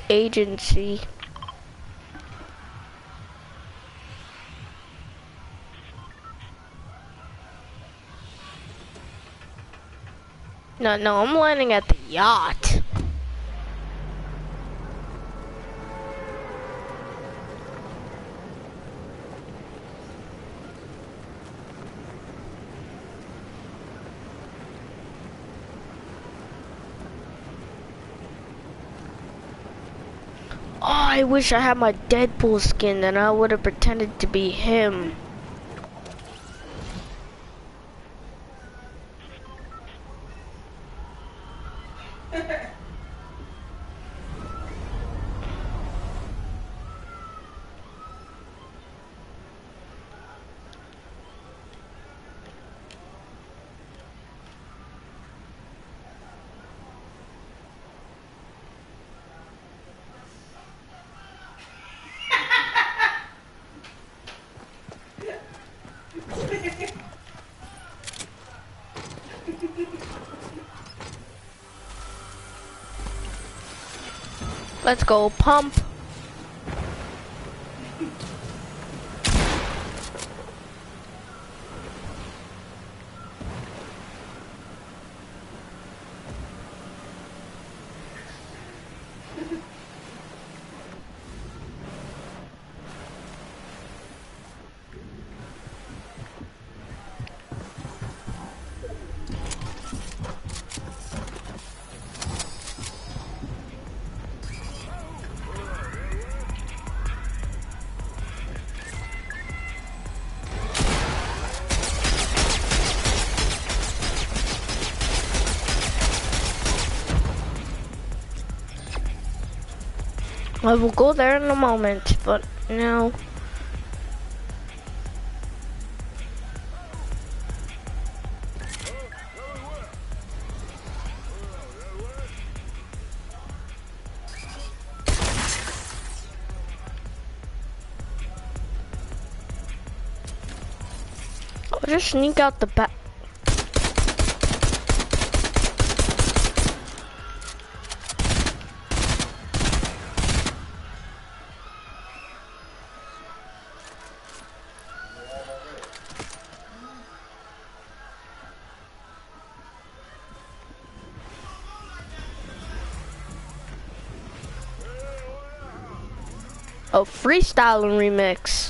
agency. No, I'm landing at the yacht. Oh, I wish I had my Deadpool skin, then I would have pretended to be him. Let's go pump. I will go there in a moment, but no. I'll just sneak out the back. Oh, freestyling remix.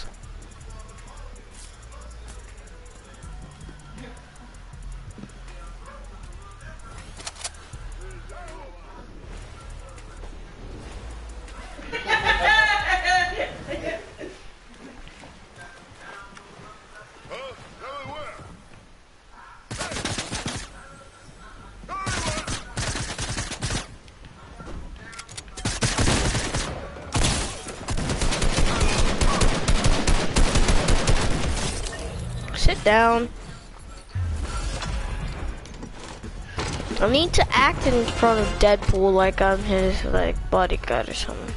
Sit down. I need to act in front of Deadpool like I'm his bodyguard or something.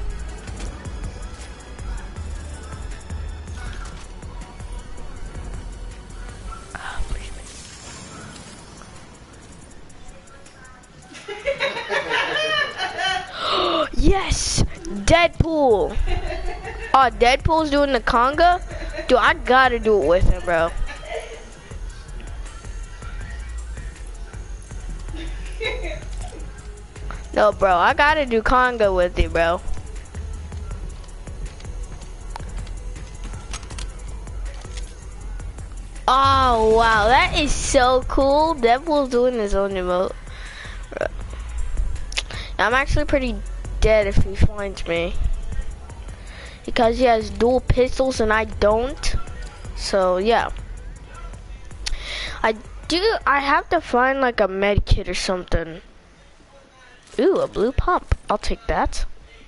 Yes! Deadpool! Oh, Deadpool's doing the conga? Dude, I gotta do it with him, bro. No, bro, I gotta do conga with you, bro. Oh, wow, that is so cool. Deadpool's doing his own emote. Bro. I'm actually pretty dead if he finds me. Because he has dual pistols and I don't. So, yeah. I have to find like a med kit or something. Ooh, a blue pump. I'll take that.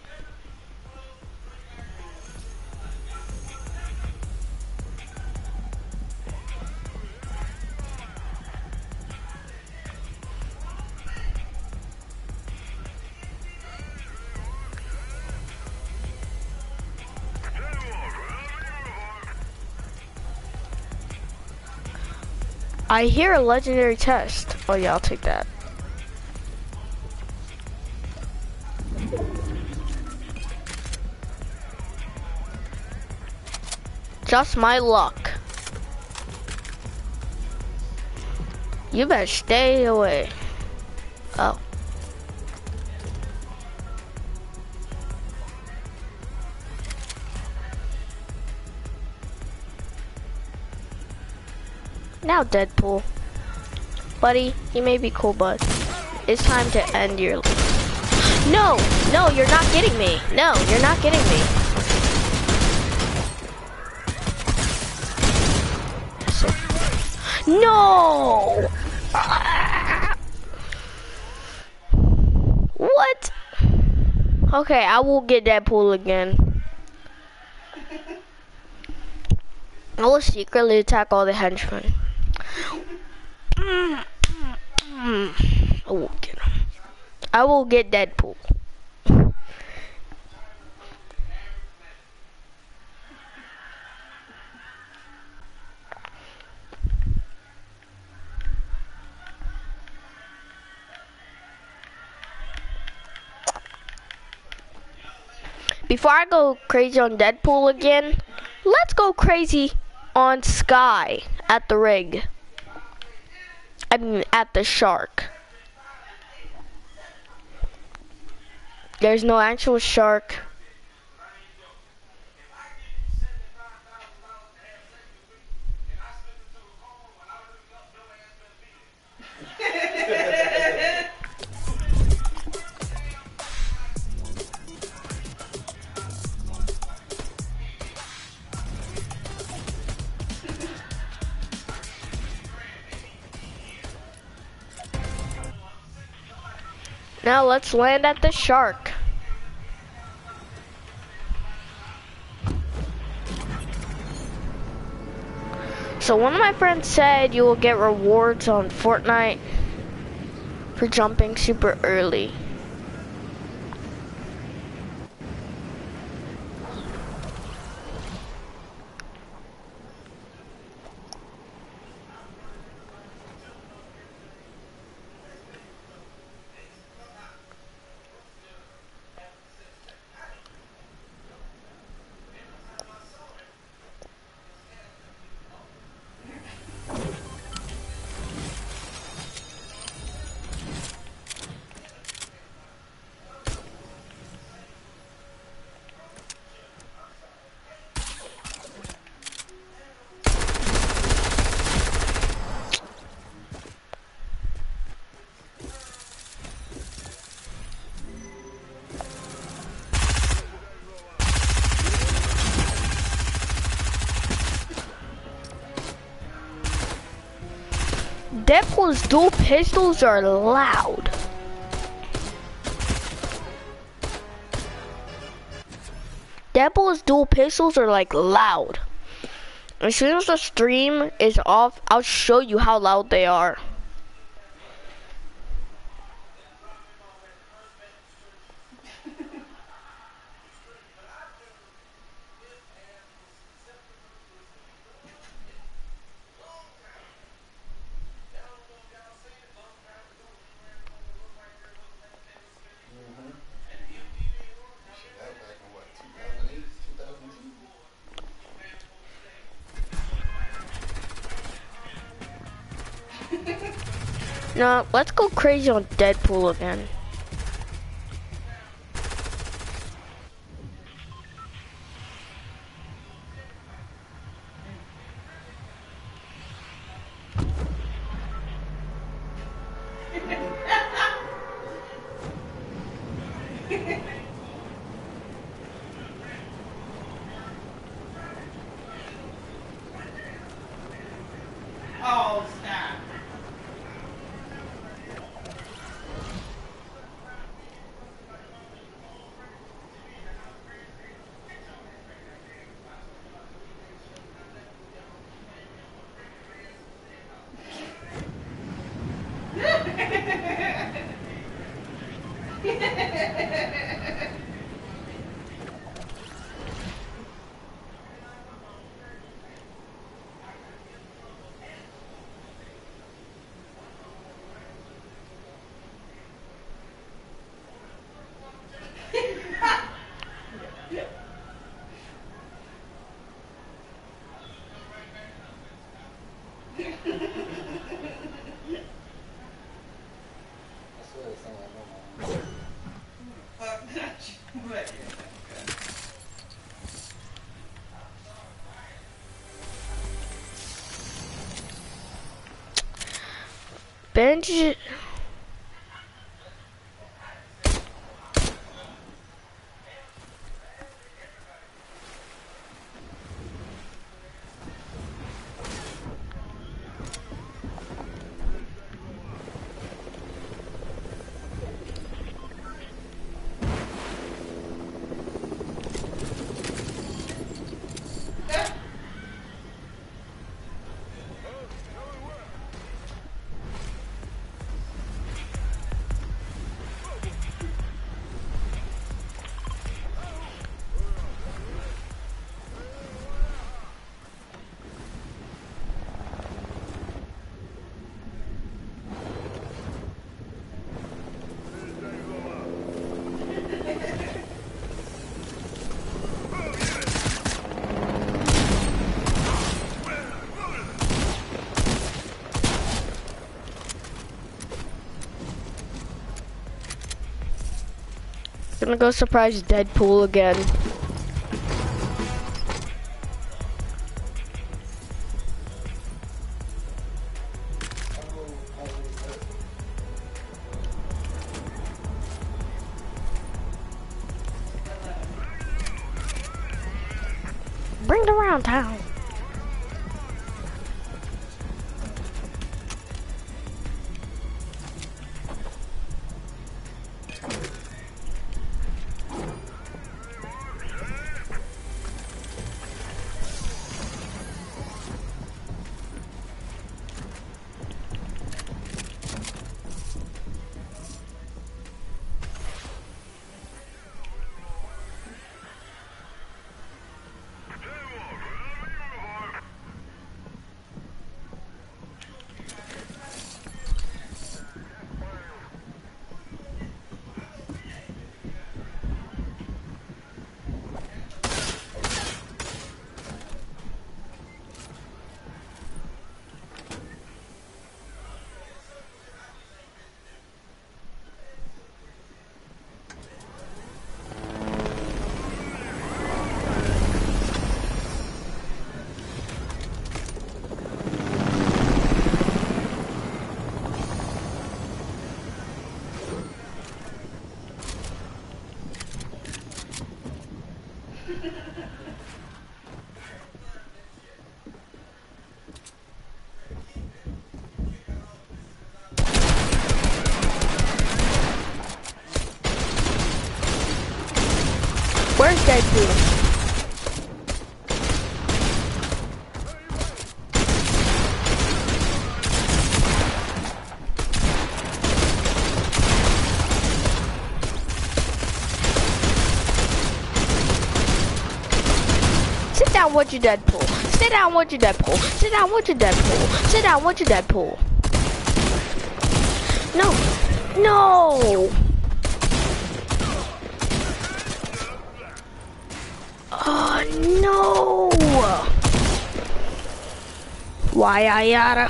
I hear a legendary test. Oh yeah, I'll take that. Just my luck. You better stay away. Oh. Now Deadpool. Buddy, you may be cool, but it's time to end your life. No! No, you're not getting me. No, you're not getting me. No! What? Okay, I will get Deadpool again. I will secretly attack all the henchmen. I will get him. I will get Deadpool. Before I go crazy on Deadpool again, let's go crazy on Sky at the rig. I mean, at the shark. There's no actual shark. Now let's land at the shark. So one of my friends said you will get rewards on Fortnite for jumping super early. Deadpool's dual pistols are loud. Deadpool's dual pistols are like loud. As soon as the stream is off, I'll show you how loud they are. Now, let's go crazy on Deadpool again. Oh, snap. Benji. Gonna go surprise Deadpool again. Bring it around town. Where's Deadpool? Sit down with your Deadpool. Sit down with your Deadpool. Sit down with your Deadpool. Sit down with your Deadpool. No. No. Oh no! Why I gotta?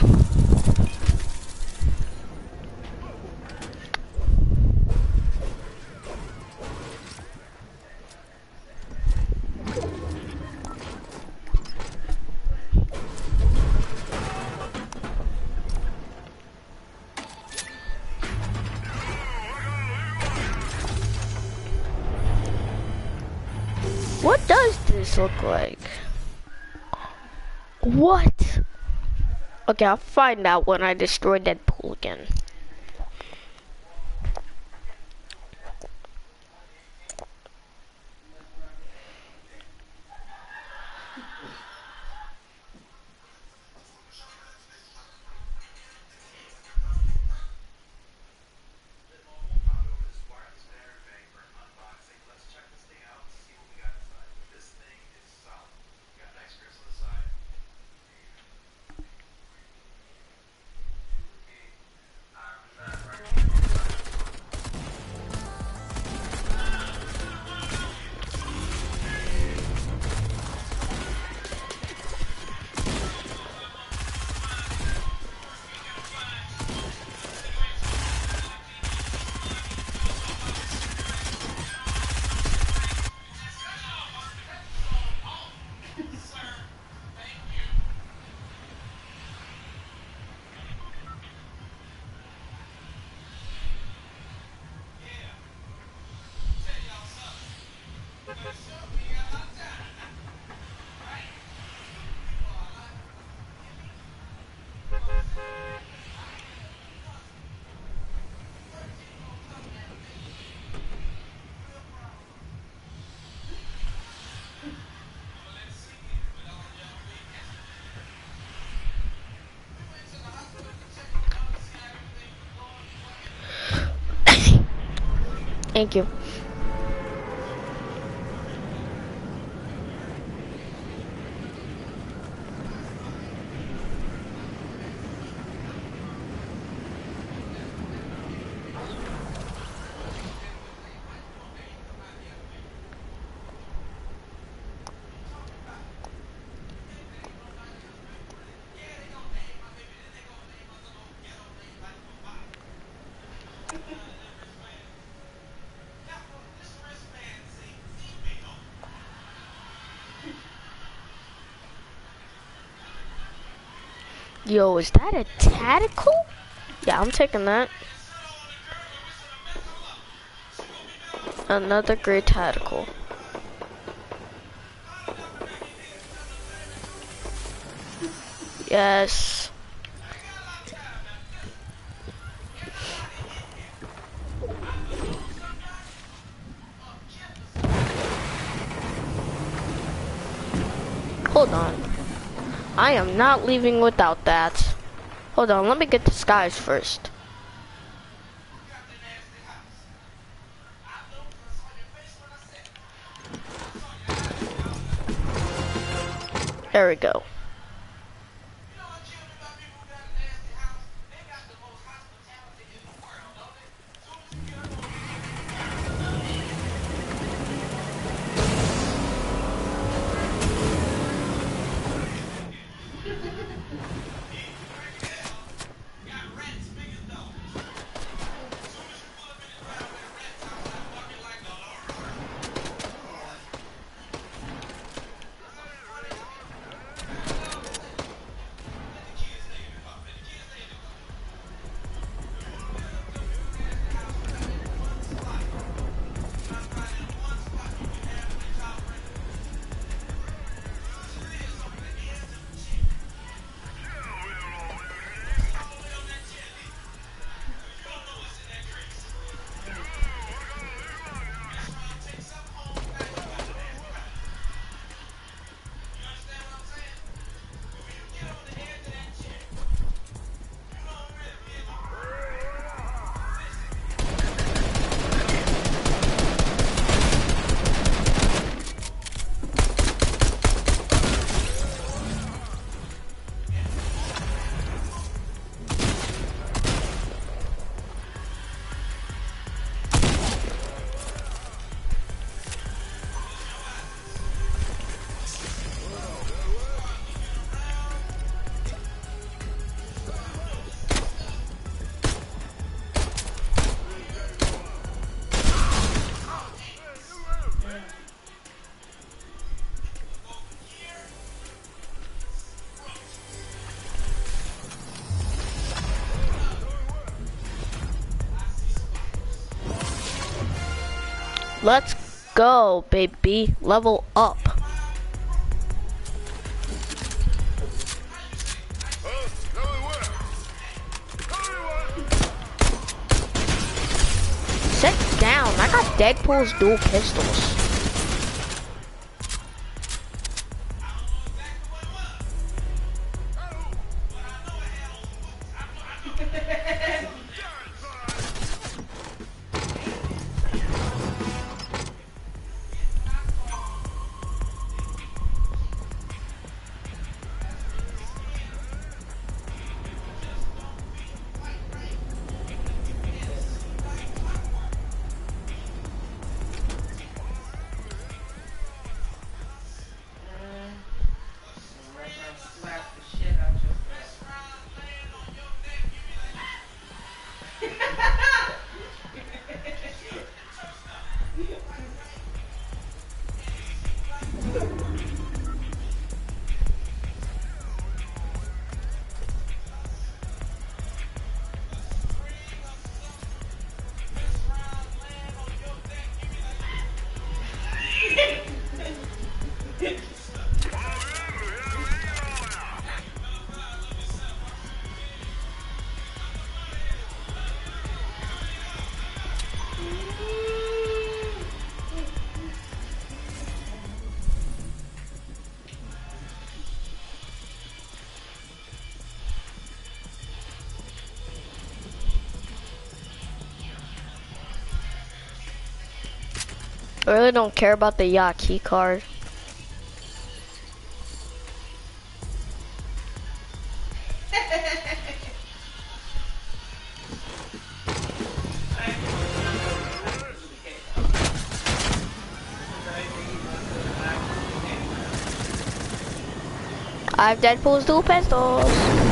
What does this look like? What? Okay, I'll find out when I destroy Deadpool again. Thank you. Yo, is that a tactical? Yeah, I'm taking that. Another great tactical. Yes. Hold on. I am not leaving without that. Hold on, let me get the skies first. There we go. Let's go, baby. Level up. Sit down. I got Deadpool's dual pistols. I really don't care about the yacht key card. I have Deadpool's dual pistols.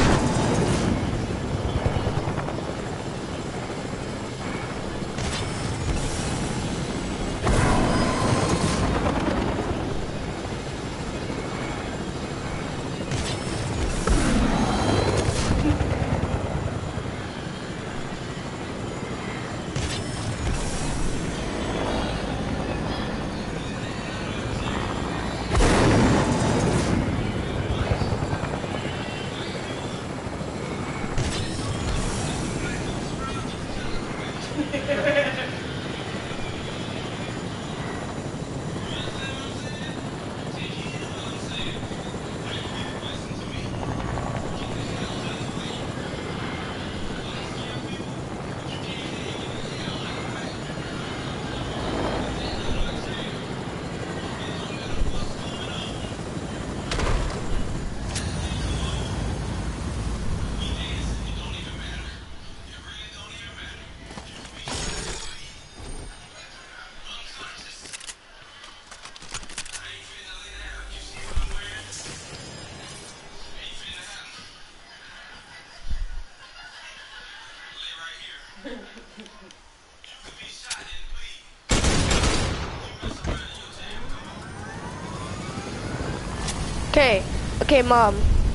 Okay, okay, Mom.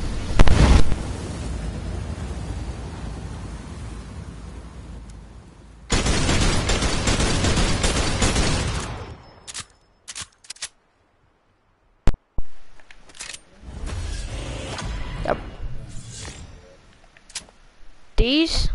Yep. These?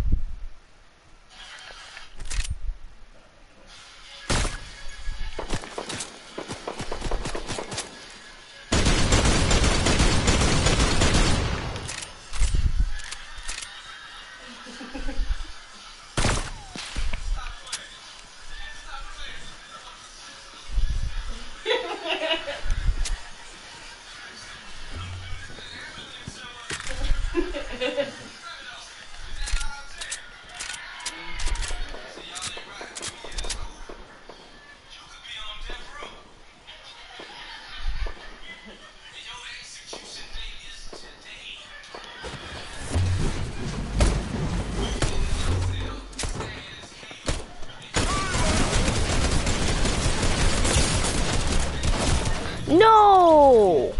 No!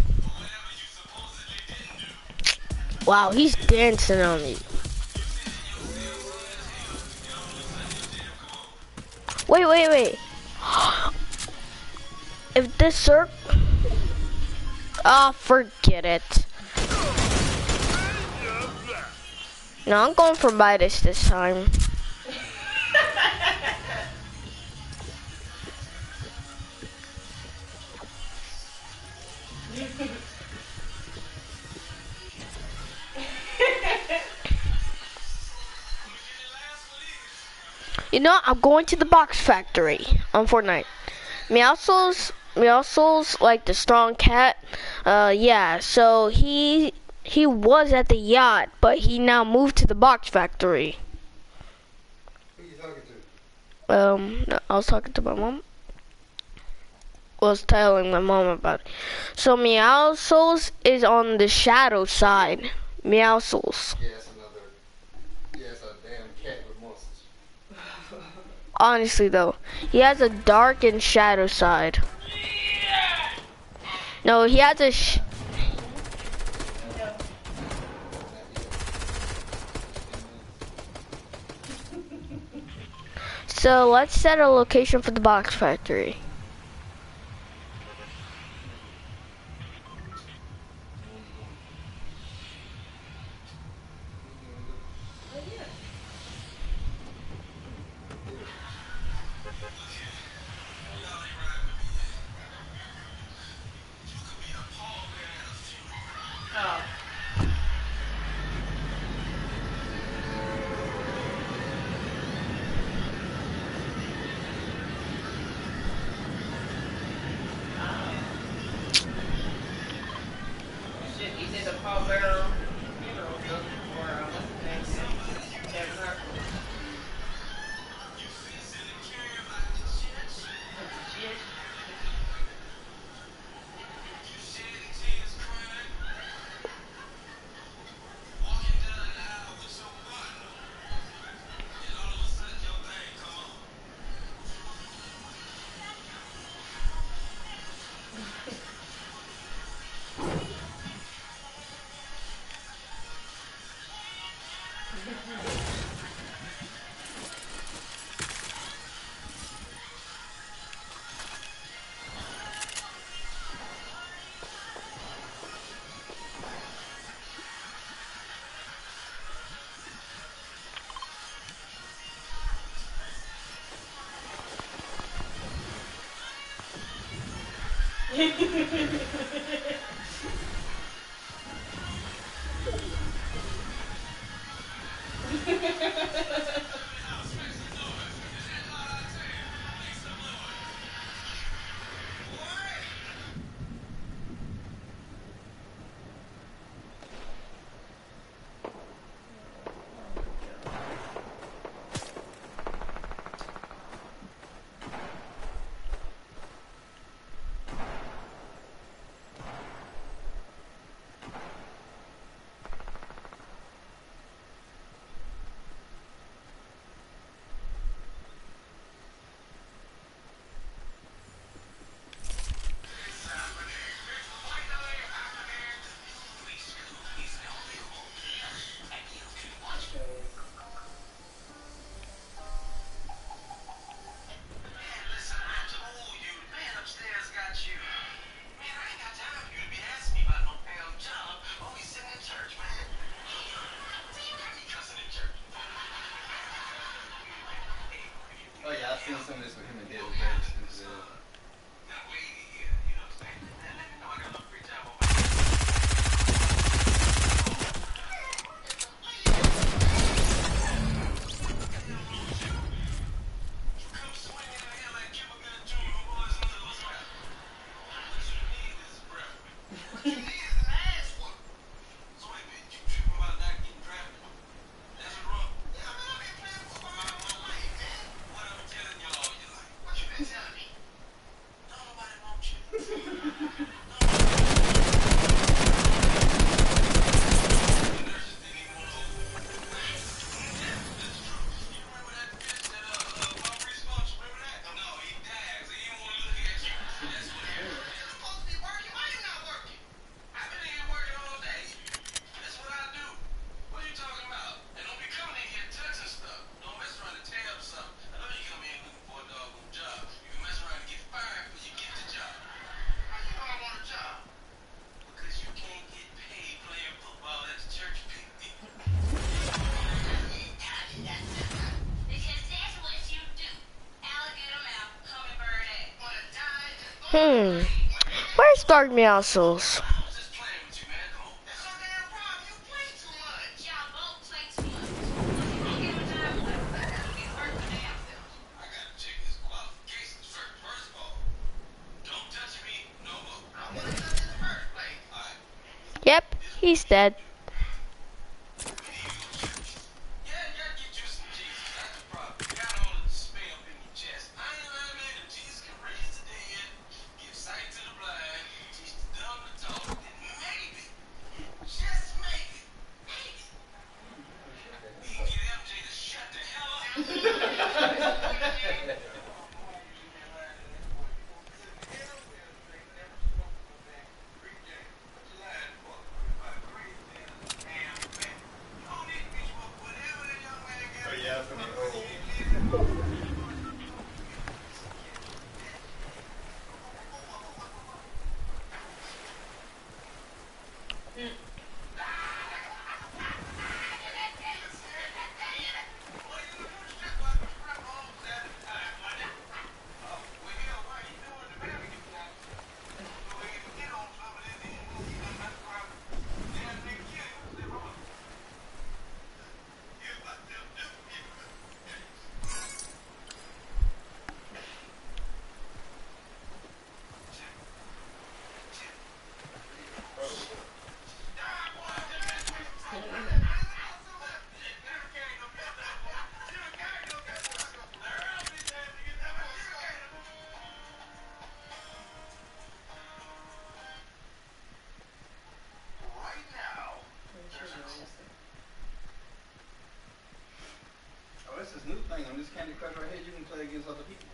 Wow, he's dancing on me. Wait, wait, wait. If this circle... Oh, forget it. No, I'm going for Midas this time. You know, I'm going to the box factory on Fortnite. Meowscles like the strong cat. Yeah, so he was at the yacht, but he now moved to the box factory. Who are you talking to? No, I was talking to my mom. Was telling my mom about it. So Meowscles is on the shadow side. Meowscles. Yes, a damn cat with muscles. Honestly though, he has a dark and shadow side. No, he has a So let's set a location for the box factory. Oh. Oh yeah, I've seen some of this with him and David Banks. Where's Dark Meowscles? Yep, he's dead. Oh yeah, from the old. Oh, that's this new thing on this Candy Crush right here. You can play against other people.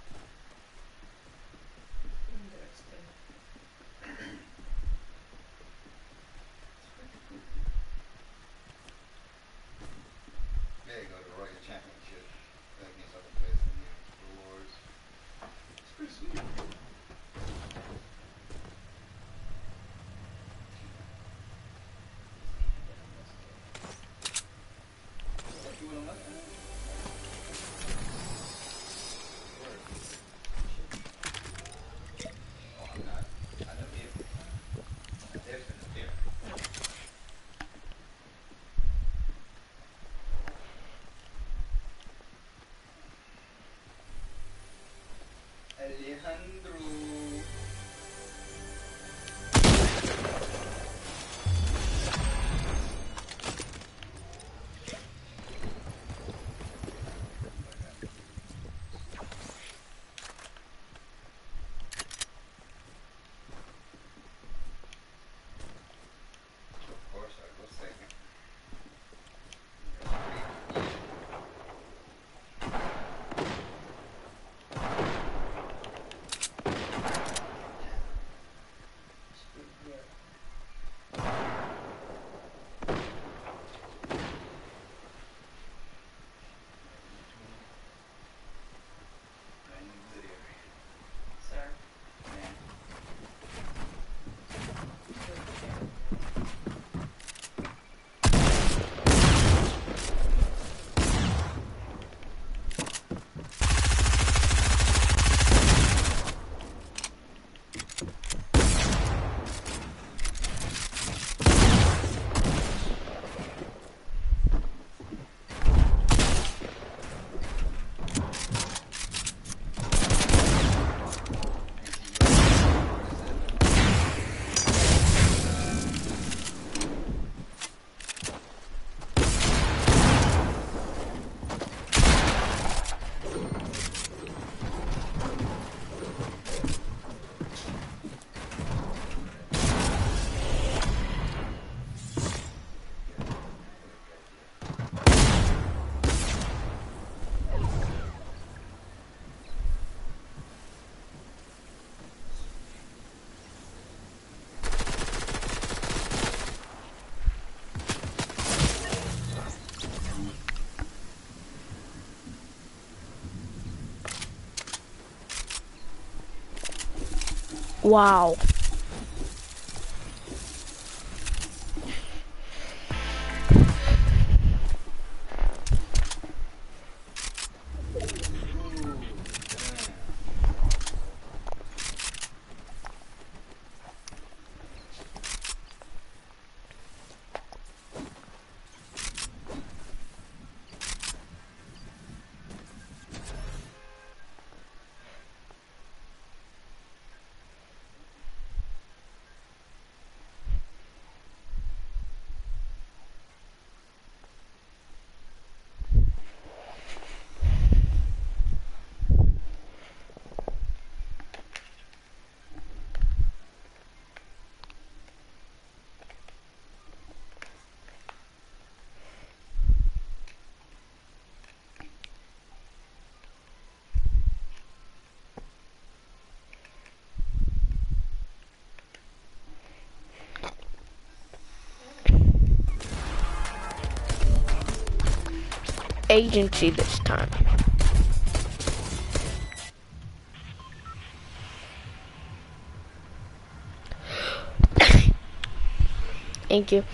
There you go, the Royal Championship. Play against other players in here. Rewards. It's pretty sweet. You want a Mustang? Alejandro. Of course, I will second. Sir. Wow. Agency this time. Thank you.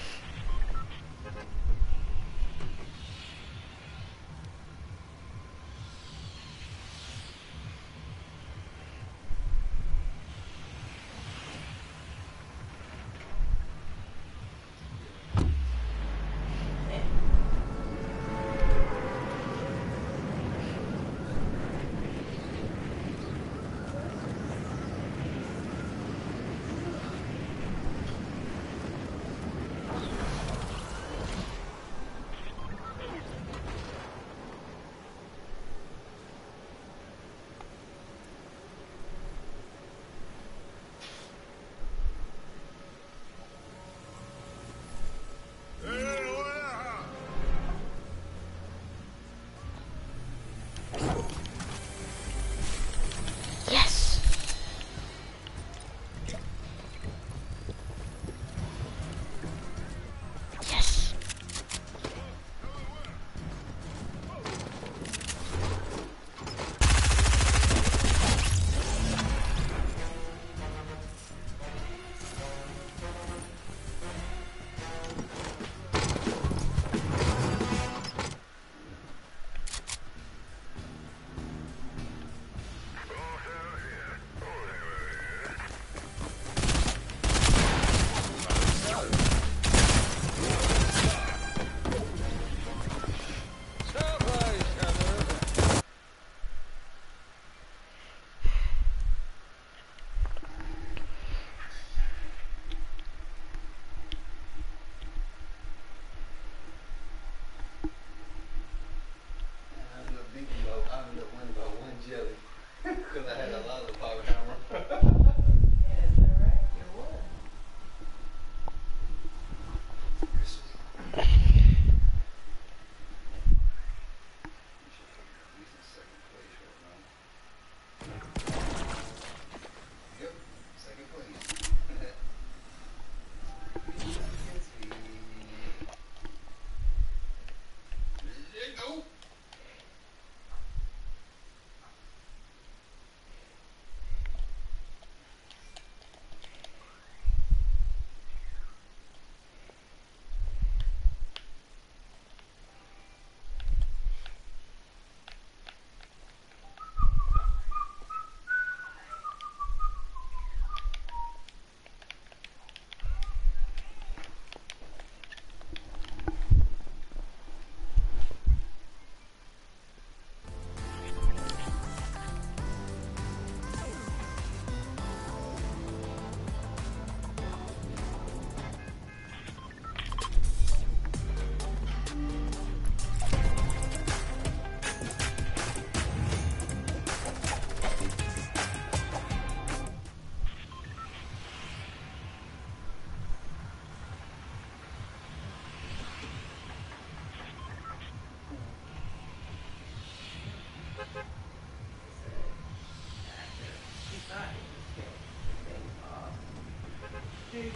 She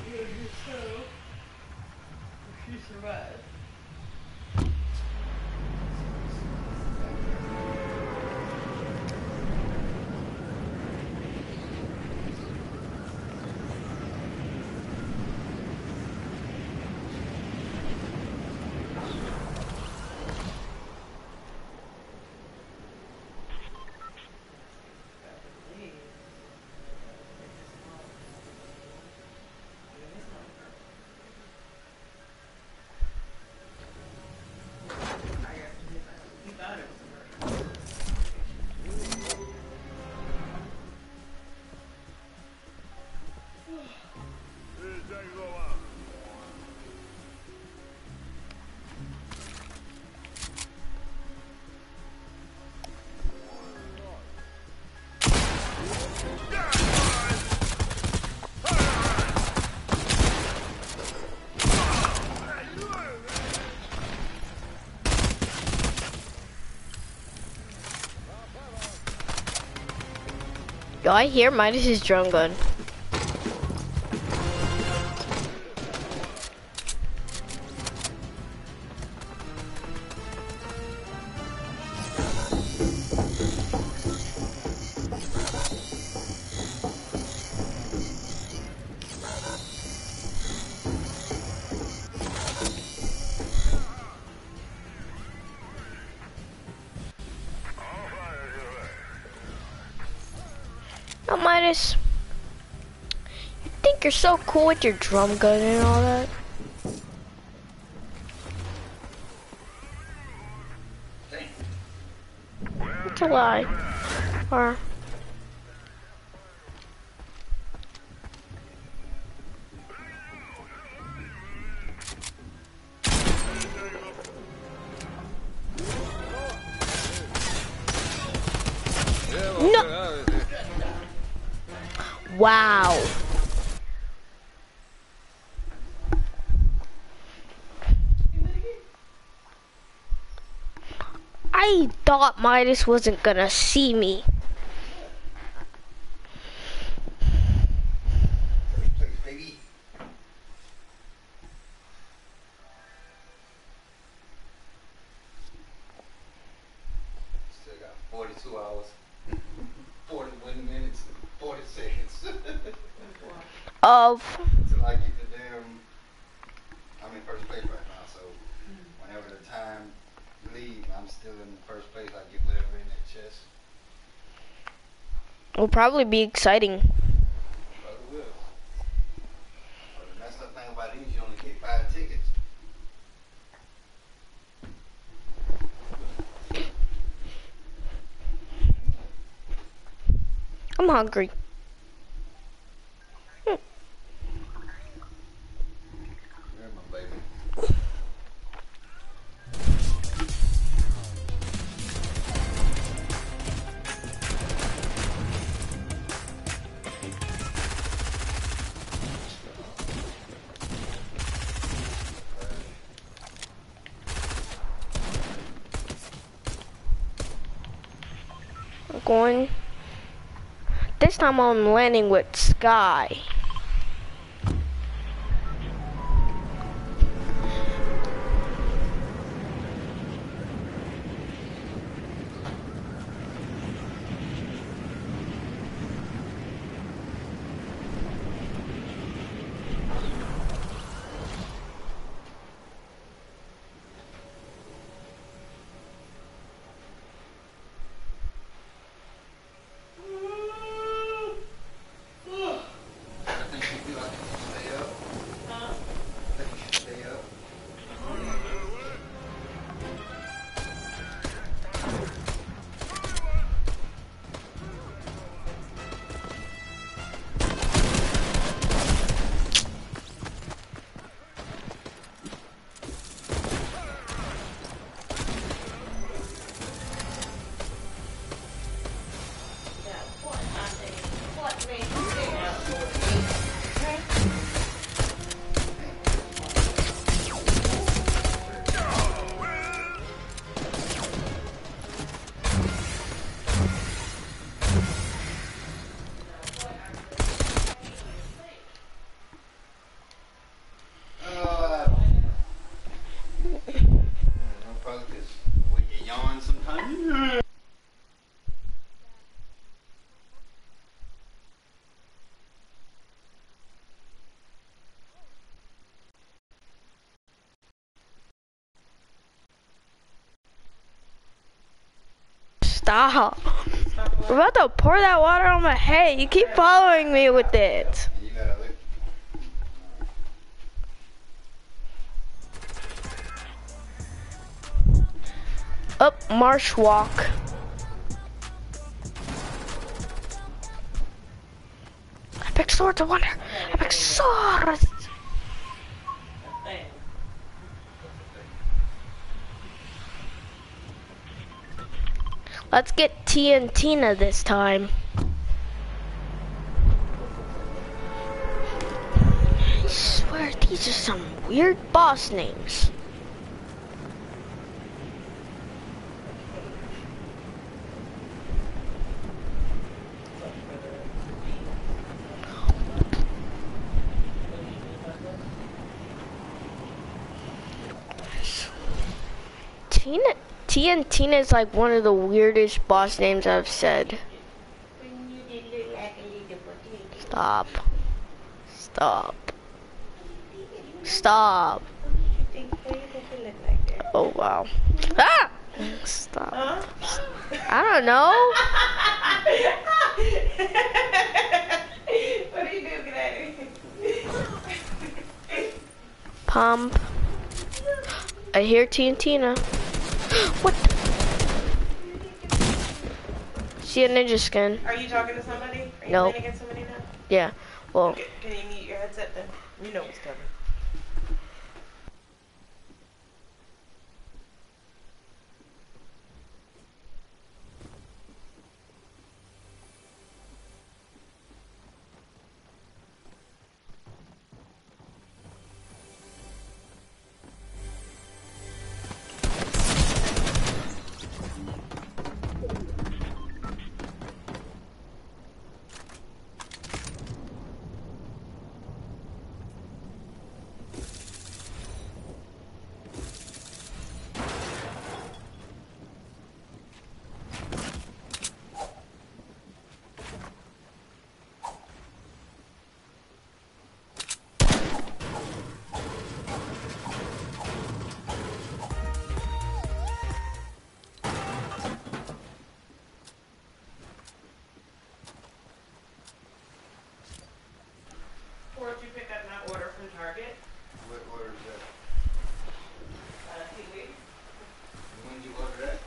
survived. Yo, I hear Midas's drum gun. Oh, Midas, you think you're so cool with your drum gun and all that? It's a lie. Or... No! Wow. I thought Midas wasn't gonna see me. Please, baby. Still got 42 hours, 41 minutes, and 40 seconds. Of... Till I get the damn. I'm in first place right now, so whenever the time leaves, I'm still in first place. I get whatever in that chest. Will probably be exciting. Probably will. But the messed up thing about these, you only get 5 tickets. I'm hungry. Where's my baby? I'm going... This time I'm landing with Sky. Stop. I'm about to pour that water on my head. You keep following me with it. And you gotta look. Up marsh walk. Epic Swords of Wonder. Epic Swords. Let's get T and Tina this time. I swear these are some weird boss names. T and Tina is like one of the weirdest boss names I've said. Stop. Stop. Stop. Oh wow. Ah! Stop. I don't know. What are you doing at me? Pump. I hear T and Tina. What? See a ninja skin. Are you talking to somebody? Are you Nope. playing against somebody now? Yeah. Well. Okay, can you mute your headset then? You know what's coming. Or did you pick up my order from Target? What order is that? Kiwi. When did you order that?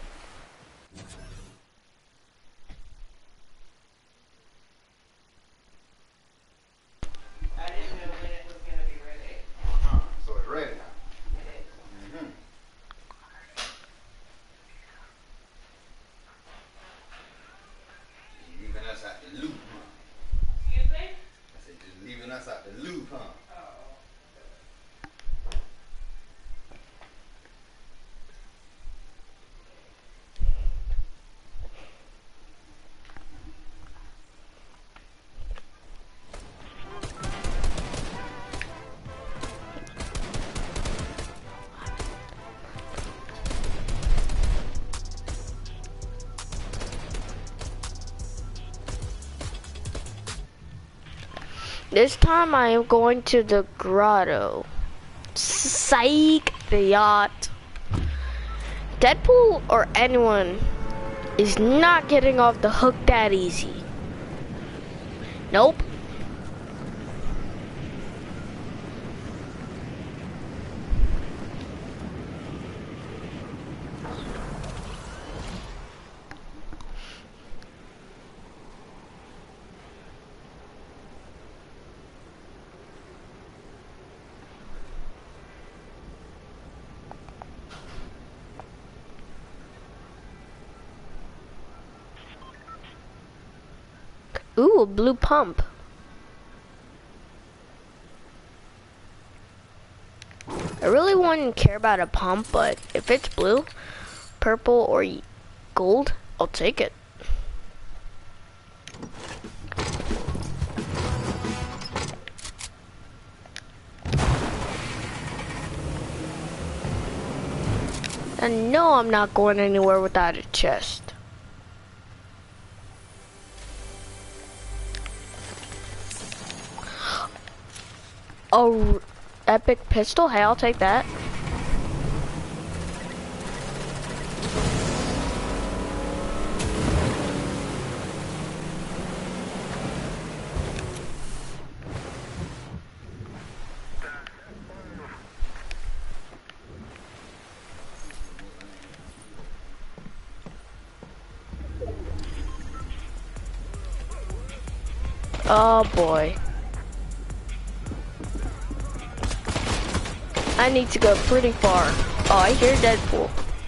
I didn't know when it was going to be ready. So it's ready now. It is. Mm-hmm. You're leaving us out the loop, huh? Excuse me? I said, just leaving us out the loop, huh? Oh. This time I am going to the grotto. Psych, the yacht. Deadpool or anyone is not getting off the hook that easy. Nope. Ooh, a blue pump. I really wouldn't care about a pump, but if it's blue, purple, or gold, I'll take it. And no, I'm not going anywhere without a chest. Oh, epic pistol? Hey, I'll take that. Oh boy. I need to go pretty far. Oh, I hear Deadpool.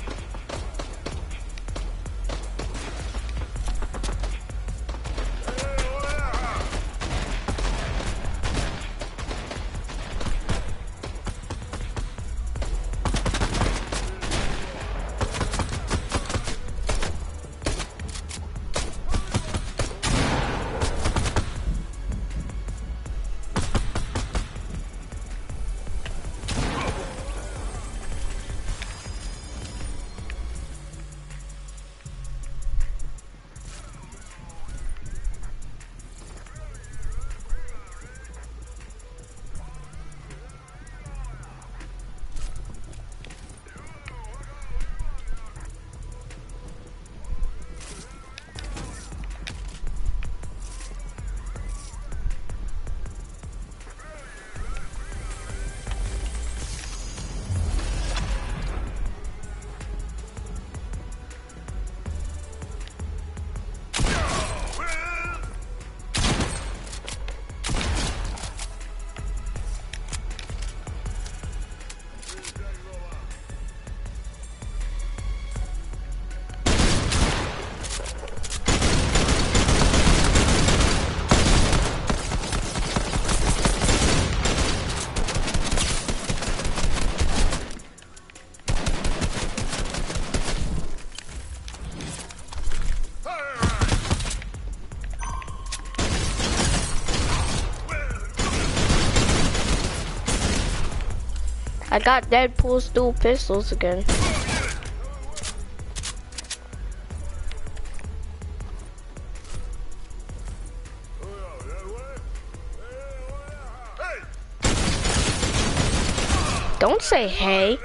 I got Deadpool's dual pistols again. Don't say hey.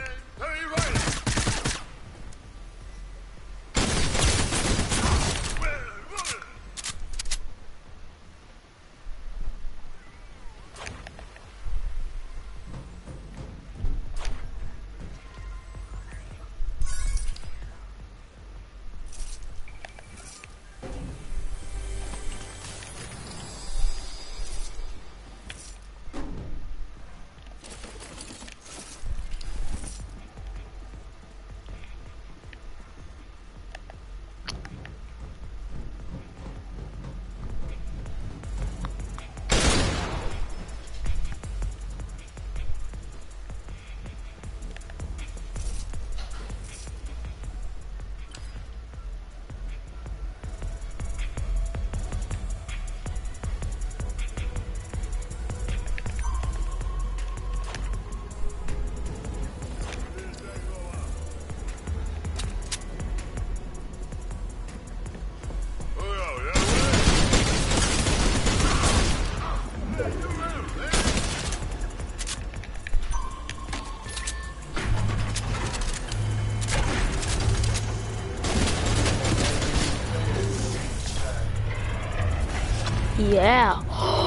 Yeah.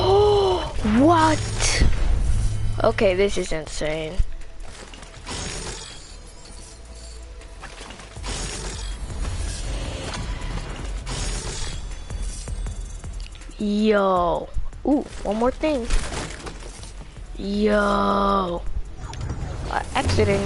What? Okay, this is insane. Yo. Ooh, one more thing. Yo. Exiting.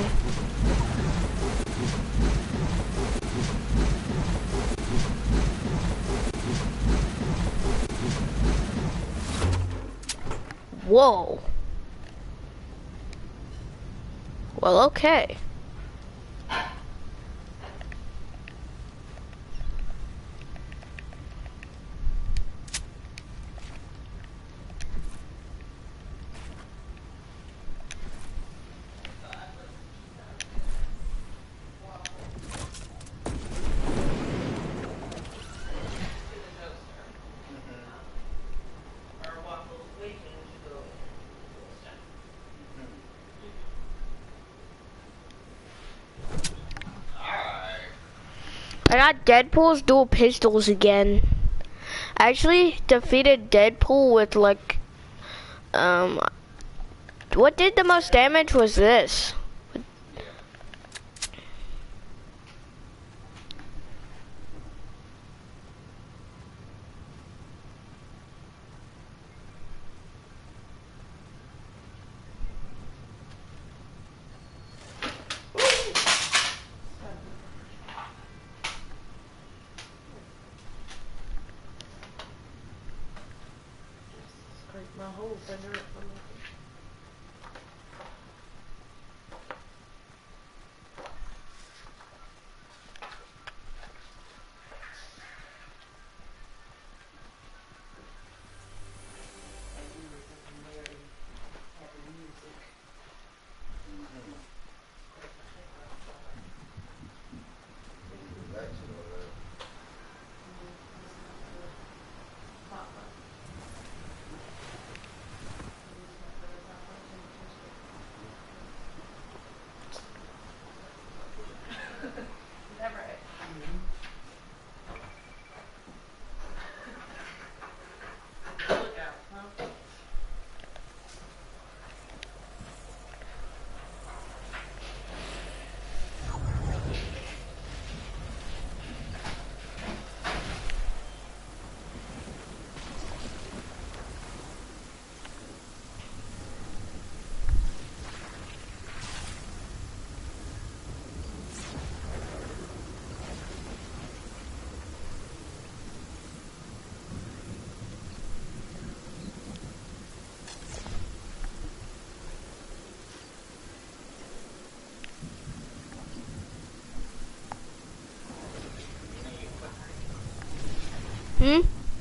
Whoa. Well, okay. I got Deadpool's dual pistols again. I actually defeated Deadpool with like, what did the most damage was this? Mm-hmm. Relaxing over there. Hmm?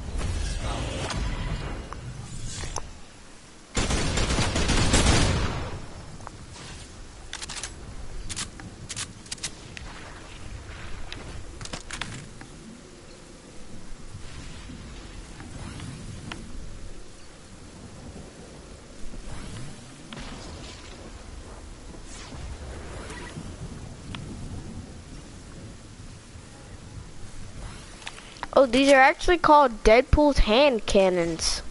Oh, these are actually called Deadpool's hand cannons.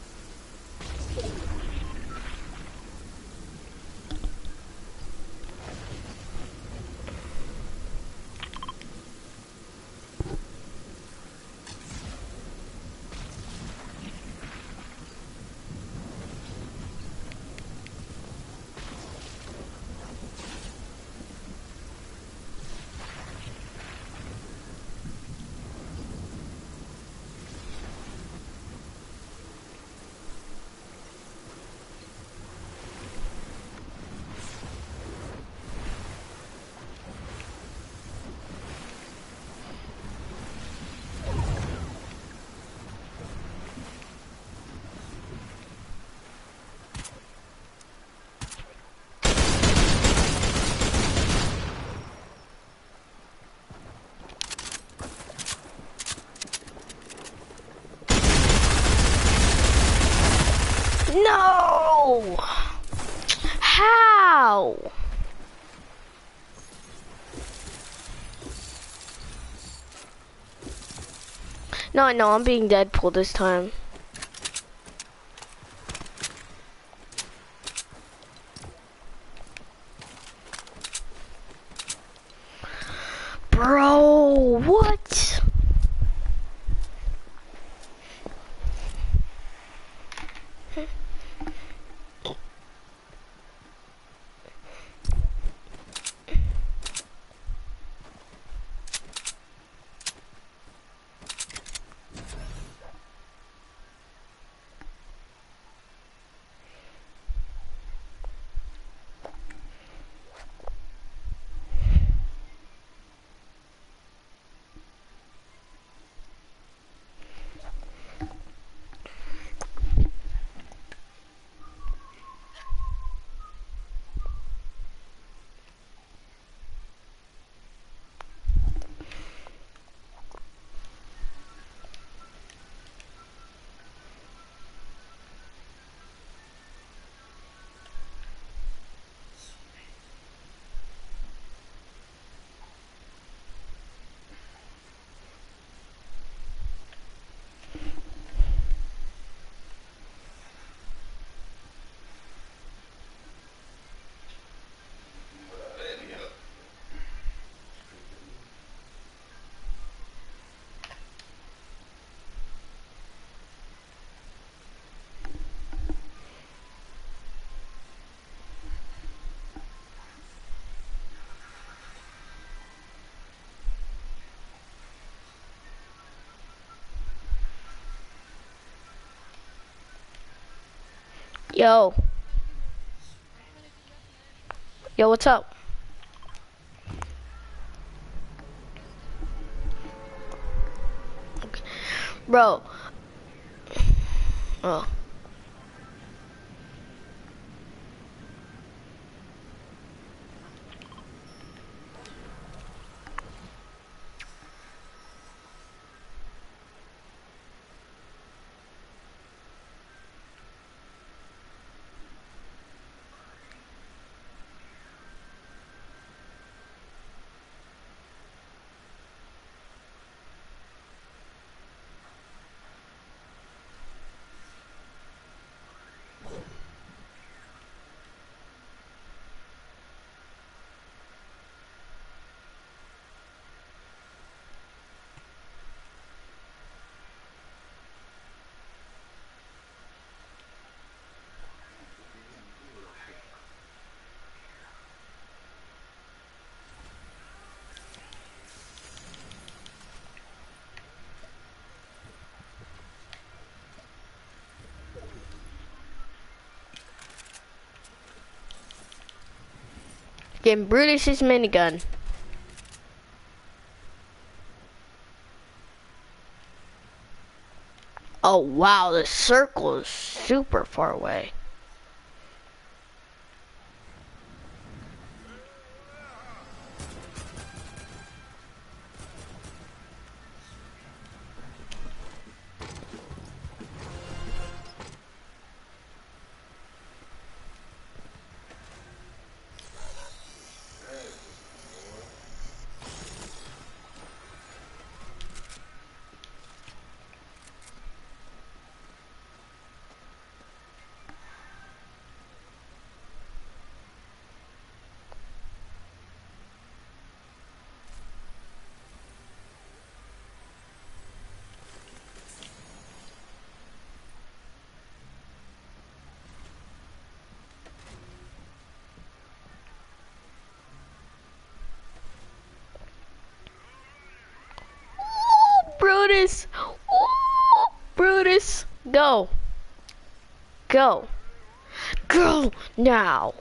No! How? No, I'm being Deadpool this time. Bro, what? Yo. Yo, what's up? Okay. Bro. Oh. Getting Brutus's minigun. Oh wow, the circle is super far away. Brutus! Ooh, Brutus! Go! Go! Go now!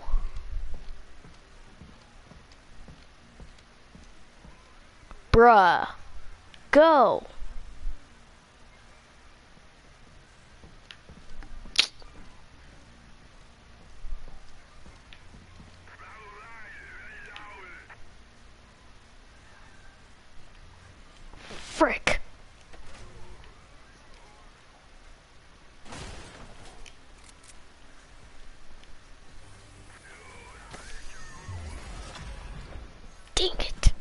Bruh! Go! Frick! Dang it!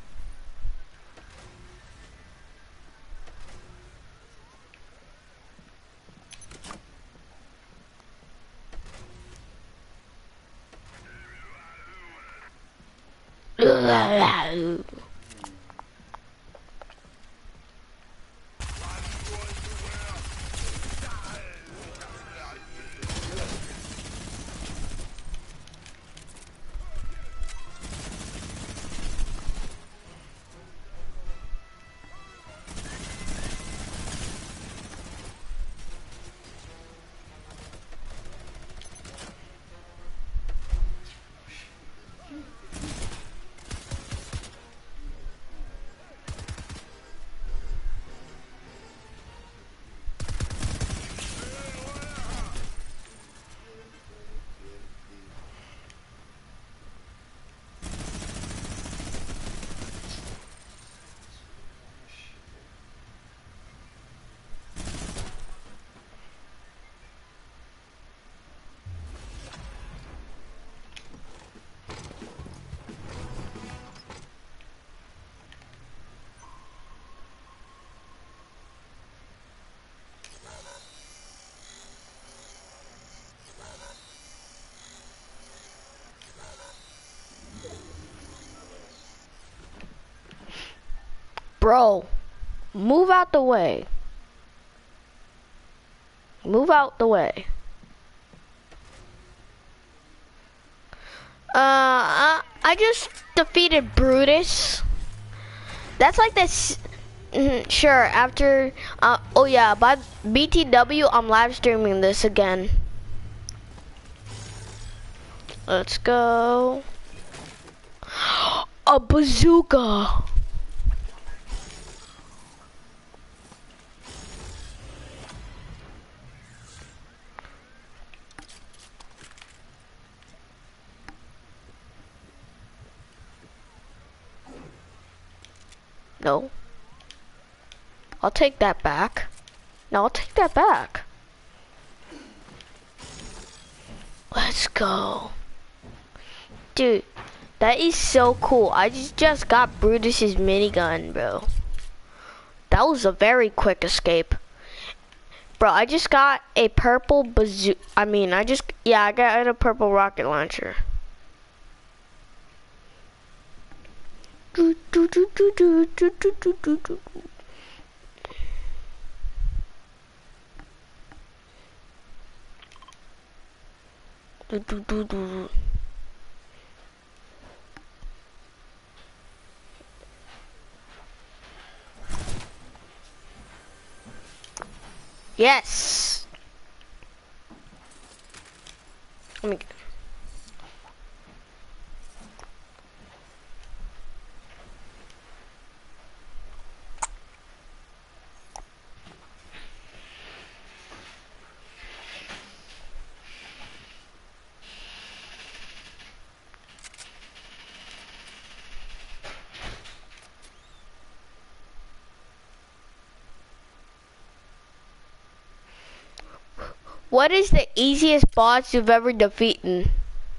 Bro, move out the way. Move out the way. I just defeated Brutus. That's like this. Sure, after, oh yeah, by BTW, I'm live streaming this again. Let's go. A bazooka. No. I'll take that back. No, I'll take that back. Let's go. Dude, that is so cool. I just got Brutus's minigun, bro. That was a very quick escape. Bro, I just got a purple bazooka. I got a purple rocket launcher. Yes. Let me. What is the easiest boss you've ever defeated?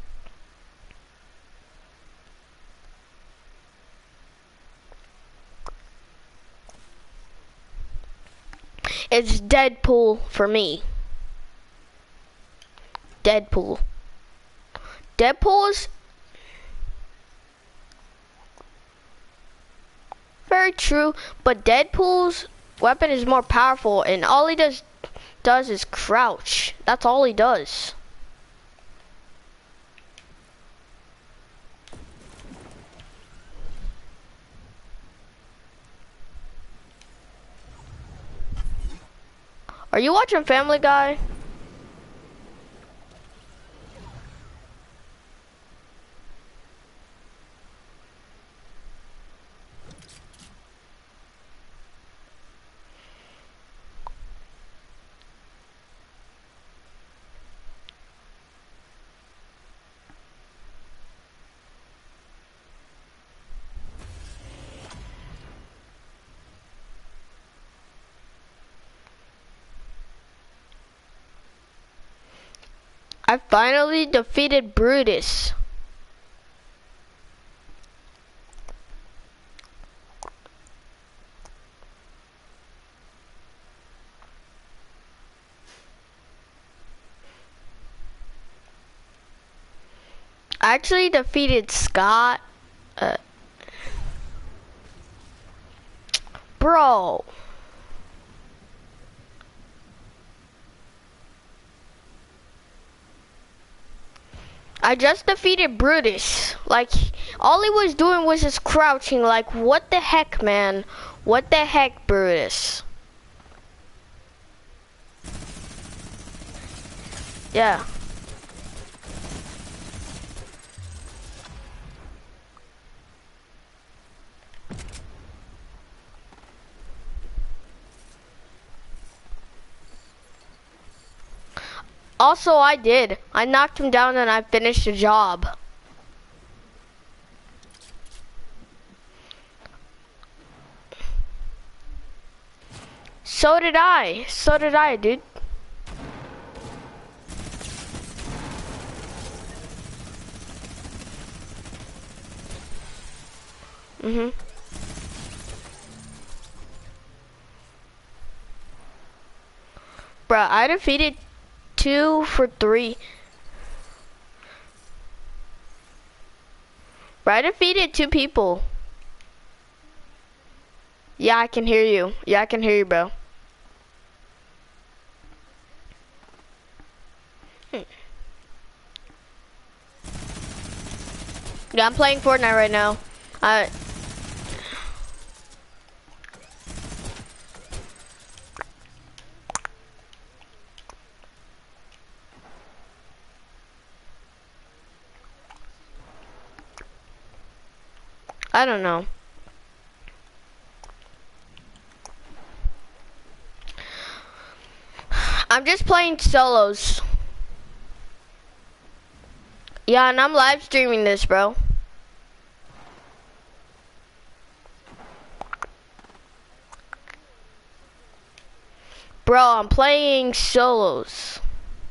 It's Deadpool for me. Deadpool. Deadpool's very true, but Deadpool's weapon is more powerful, and all he does is crouch. That's all he does. Are you watching Family Guy? I finally defeated Brutus. I actually defeated Scott. Bro. I just defeated Brutus. Like, all he was doing was just crouching. Like, what the heck, man? What the heck, Brutus? Yeah. Also, I did. I knocked him down and I finished the job. So did I. So did I, dude. Mhm. Bruh, I defeated 2 for 3. Bruh, I defeated 2 people. Yeah, I can hear you. Yeah, I can hear you, bro. Yeah, I'm playing Fortnite right now. I don't know. I'm just playing solos. Yeah, and I'm live streaming this, bro. Bro, I'm playing solos.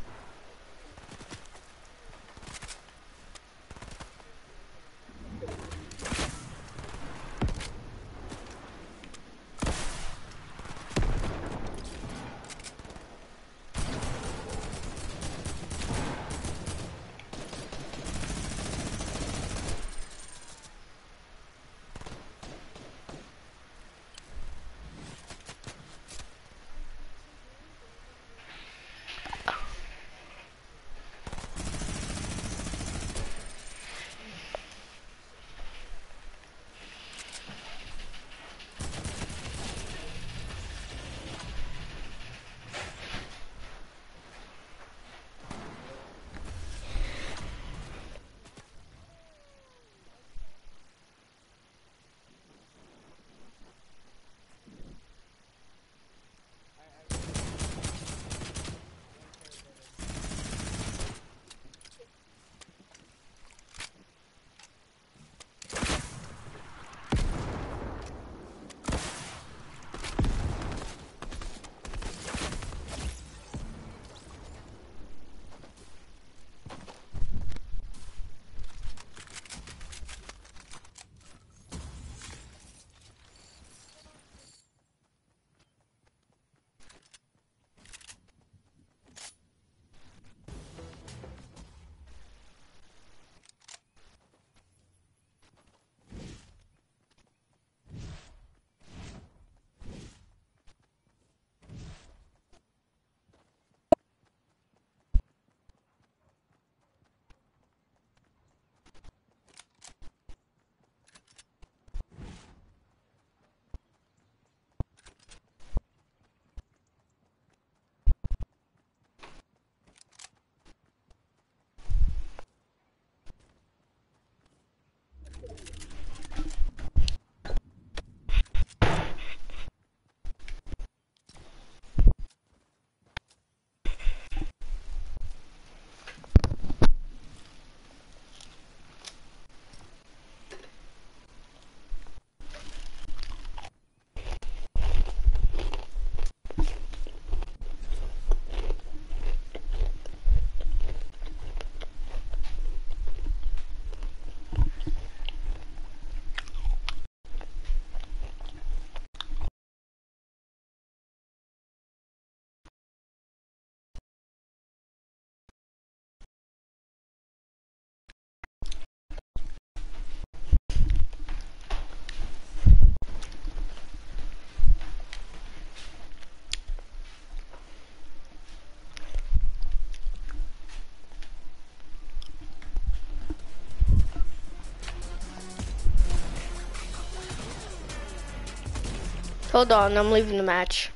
Hold on, I'm leaving the match.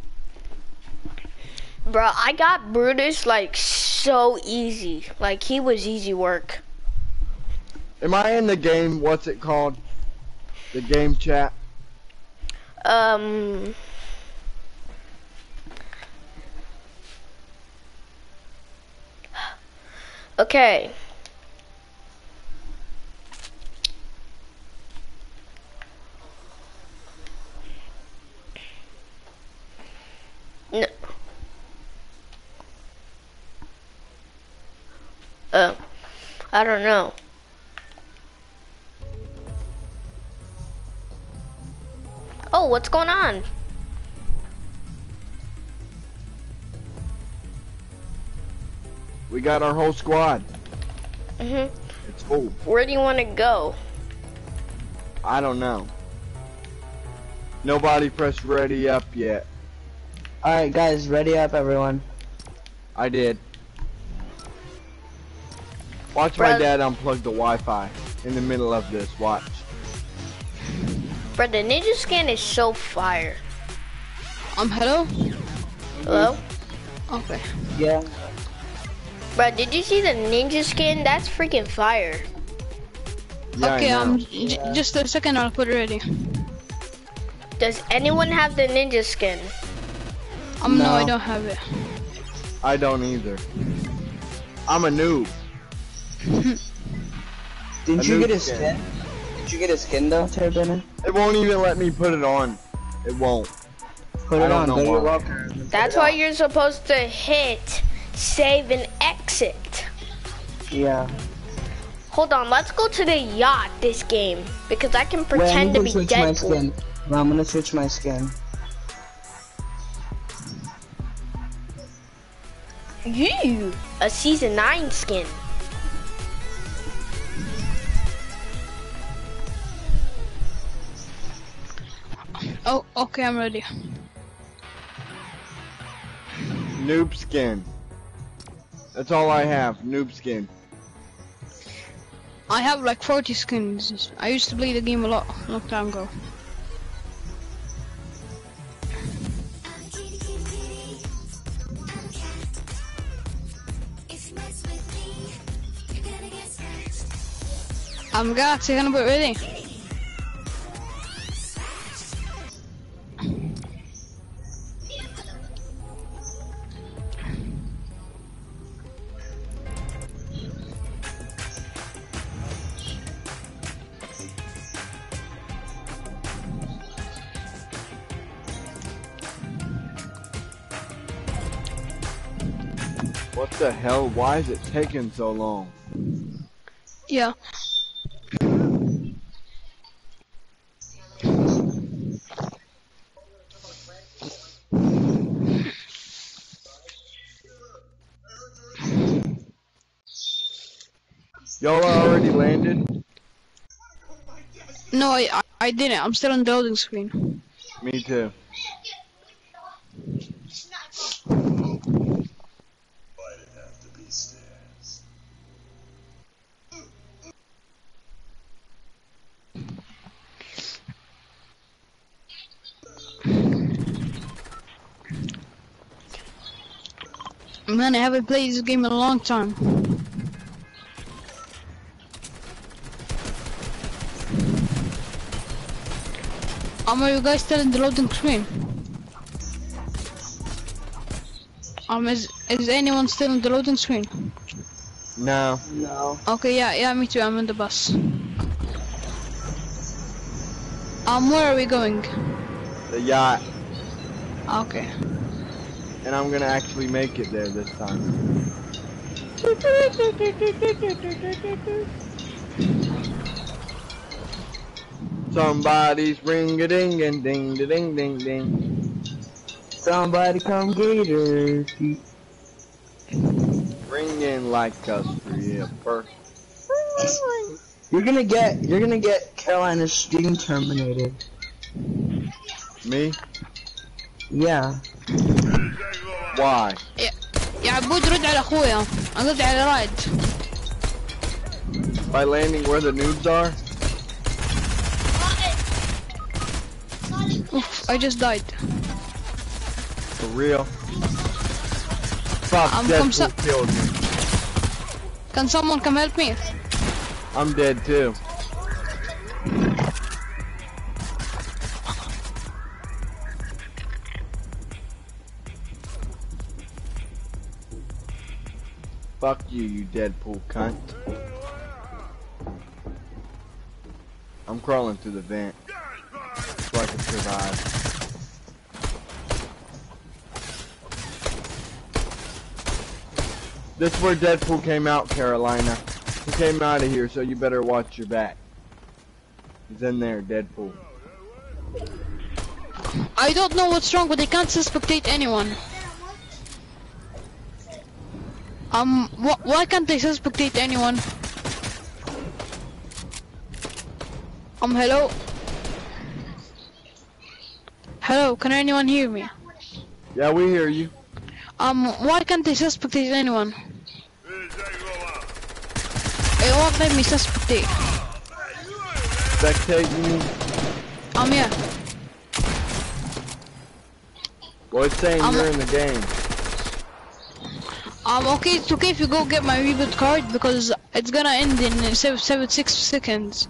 Bro, I got Brutus like so easy. Like he was easy work. Am I in the game? What's it called? The game chat? Okay. No. I don't know. Oh, what's going on? We got our whole squad. Mhm. It's full. Where do you want to go? I don't know. Nobody pressed ready up yet. Alright guys, ready up everyone. I did. Watch my dad unplug the Wi-Fi in the middle of this. Watch. Bro, the ninja skin is so fire. Hello? Hello? Okay. Yeah. Bro, did you see the ninja skin? That's freaking fire. Yeah, Okay, I know. just a second, I'll put it ready. Does anyone have the ninja skin? No, I No. don't have it. I don't either. I'm a noob. Didn't A you noob get a skin. skin? Did you get a skin though, Terrabinner? It won't even let me put it on. It won't. Put I it don't on. know Go to your why. locker. and put That's it why on. you're supposed to hit save and exit. Yeah. Hold on, let's go to the yacht this game because I can Wait, pretend to I'm be gonna switch my Deadpool. skin. Well, I'm gonna switch my skin. You a season 9 skin. Oh, okay, I'm ready. Noob skin. That's all I have. Noob skin. I have like 40 skins. I used to play the game a long time ago. I'm got second bit ready. What the hell? Why is it taking so long? Yeah. Y'all already landed? No, I didn't. I'm still on the loading screen. Me too. Man, I haven't played this game in a long time. Are you guys still in the loading screen? Is anyone still in the loading screen? No. No. Okay, yeah, me too. I'm in the bus. Where are we going? The yacht. Okay. And I'm gonna actually make it there this time. Somebody's ring-a-ding-a-ding, ding-a-ding-ding-ding. Somebody come get her. Ringing like a stripper. You're gonna get Carolina's Steam terminated. Me? Yeah. Why? يا عبود رد على اخويا. رد على رايد. By landing where the noobs are? Oof, I just died. For real? Fuck, come Deadpool killed me. Can someone come help me? I'm dead too. Fuck you, you Deadpool cunt. I'm crawling through the vent so I can survive. This is where Deadpool came out, Carolina. He came out of here, so you better watch your back. He's in there, Deadpool. I don't know what's wrong, but I can't spectate anyone. Why can't I spectate anyone? Hello? Hello, can anyone hear me? Yeah, we hear you. Why can't I spectate anyone? It won't let me spectate. Spectate you? Yeah. Well, it's saying you're in the game. Okay, it's okay if you go get my reboot card because it's gonna end in 6 seconds.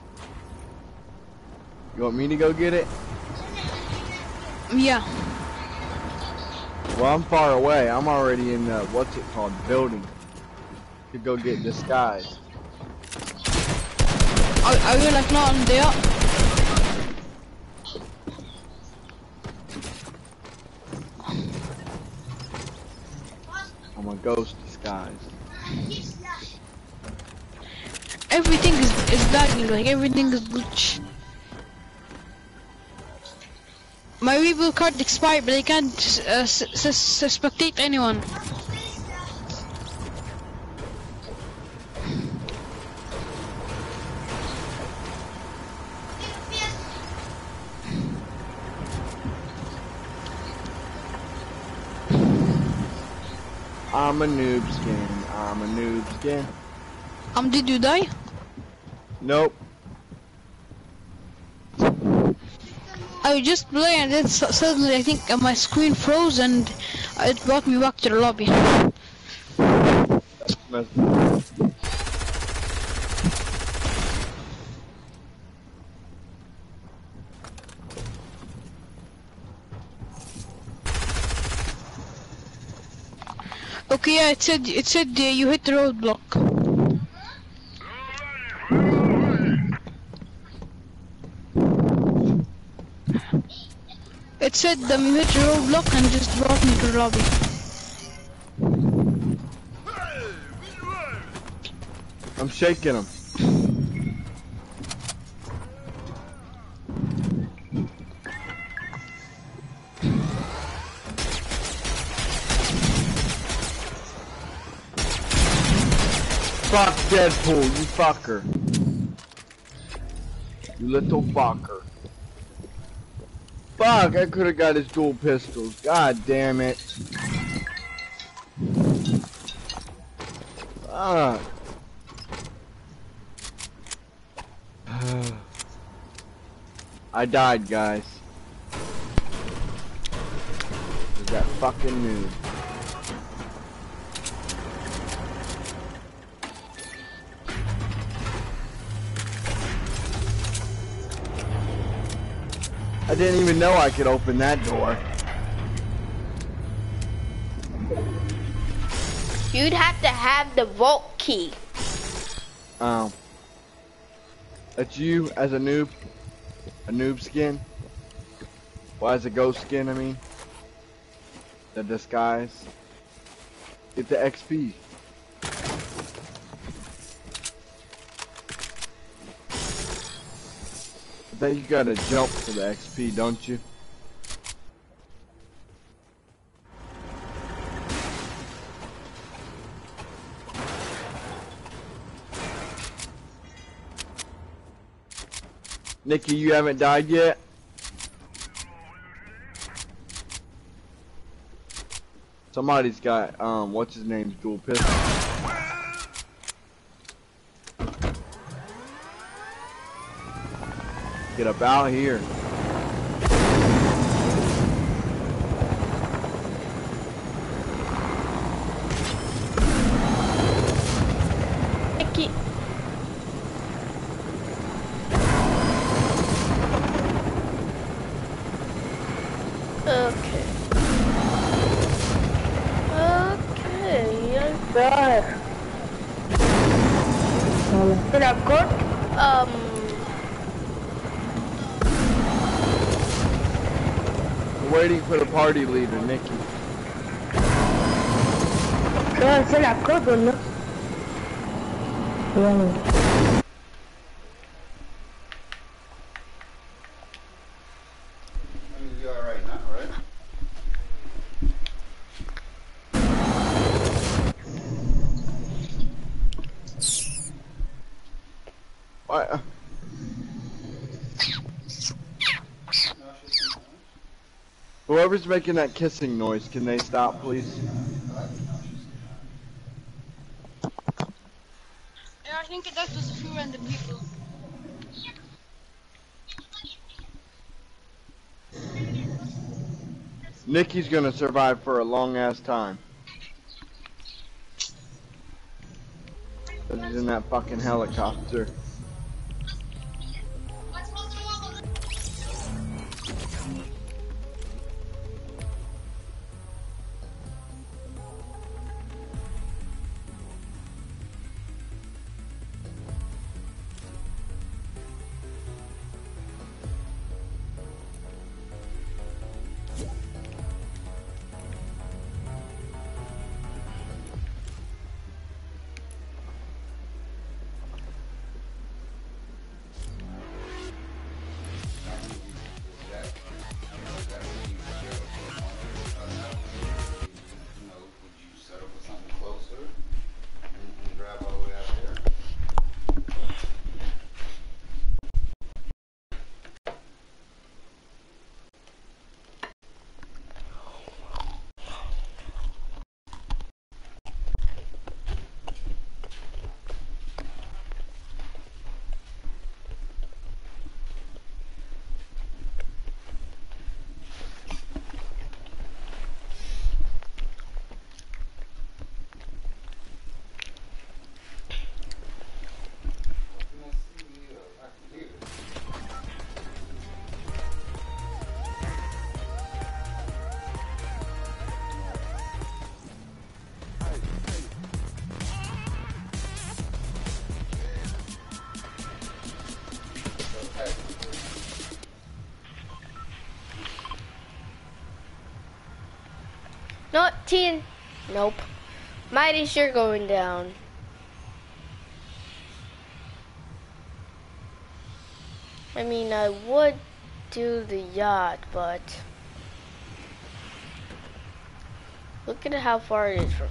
You want me to go get it? Yeah. Well, I'm far away. I'm already in the, what's it called, building. To go get disguised. Are you like not on there? I'm a ghost disguise. Everything is lagging, like everything is glitch. My reboot card expired, but I can't spectate anyone. I'm a noob skin. I'm a noob skin. Did you die? Nope. I was just playing and then suddenly I think my screen froze and it brought me back to the lobby. Okay, yeah, it said you hit the roadblock. It said you hit the roadblock and just brought me to the lobby. I'm shaking him. Fuck Deadpool, you fucker. You little fucker. Fuck, I could've got his dual pistols. God damn it. Fuck. I died, guys. There's that fucking noob. I didn't even know I could open that door. You'd have to have the vault key. Oh. That's you as a noob? A noob skin? Well, as a ghost skin, I mean. The disguise. Get the XP. I bet you gotta jump for the XP, don't you? Nikki, you haven't died yet? Somebody's got, what's his name's dual pistol. Get up out here. Nikki. Okay. Okay. Did I go? We're waiting for the party leader, Nikki. C'est la code, non? You're alright now, right? What? Whoever's making that kissing noise, can they stop, please? Yeah, I think that was a few random people. Nikki's gonna survive for a long ass time. He's in that fucking helicopter. No, Tien. Nope. Mighty's, you're going down. I mean, I would do the yacht, but look at how far it is from me.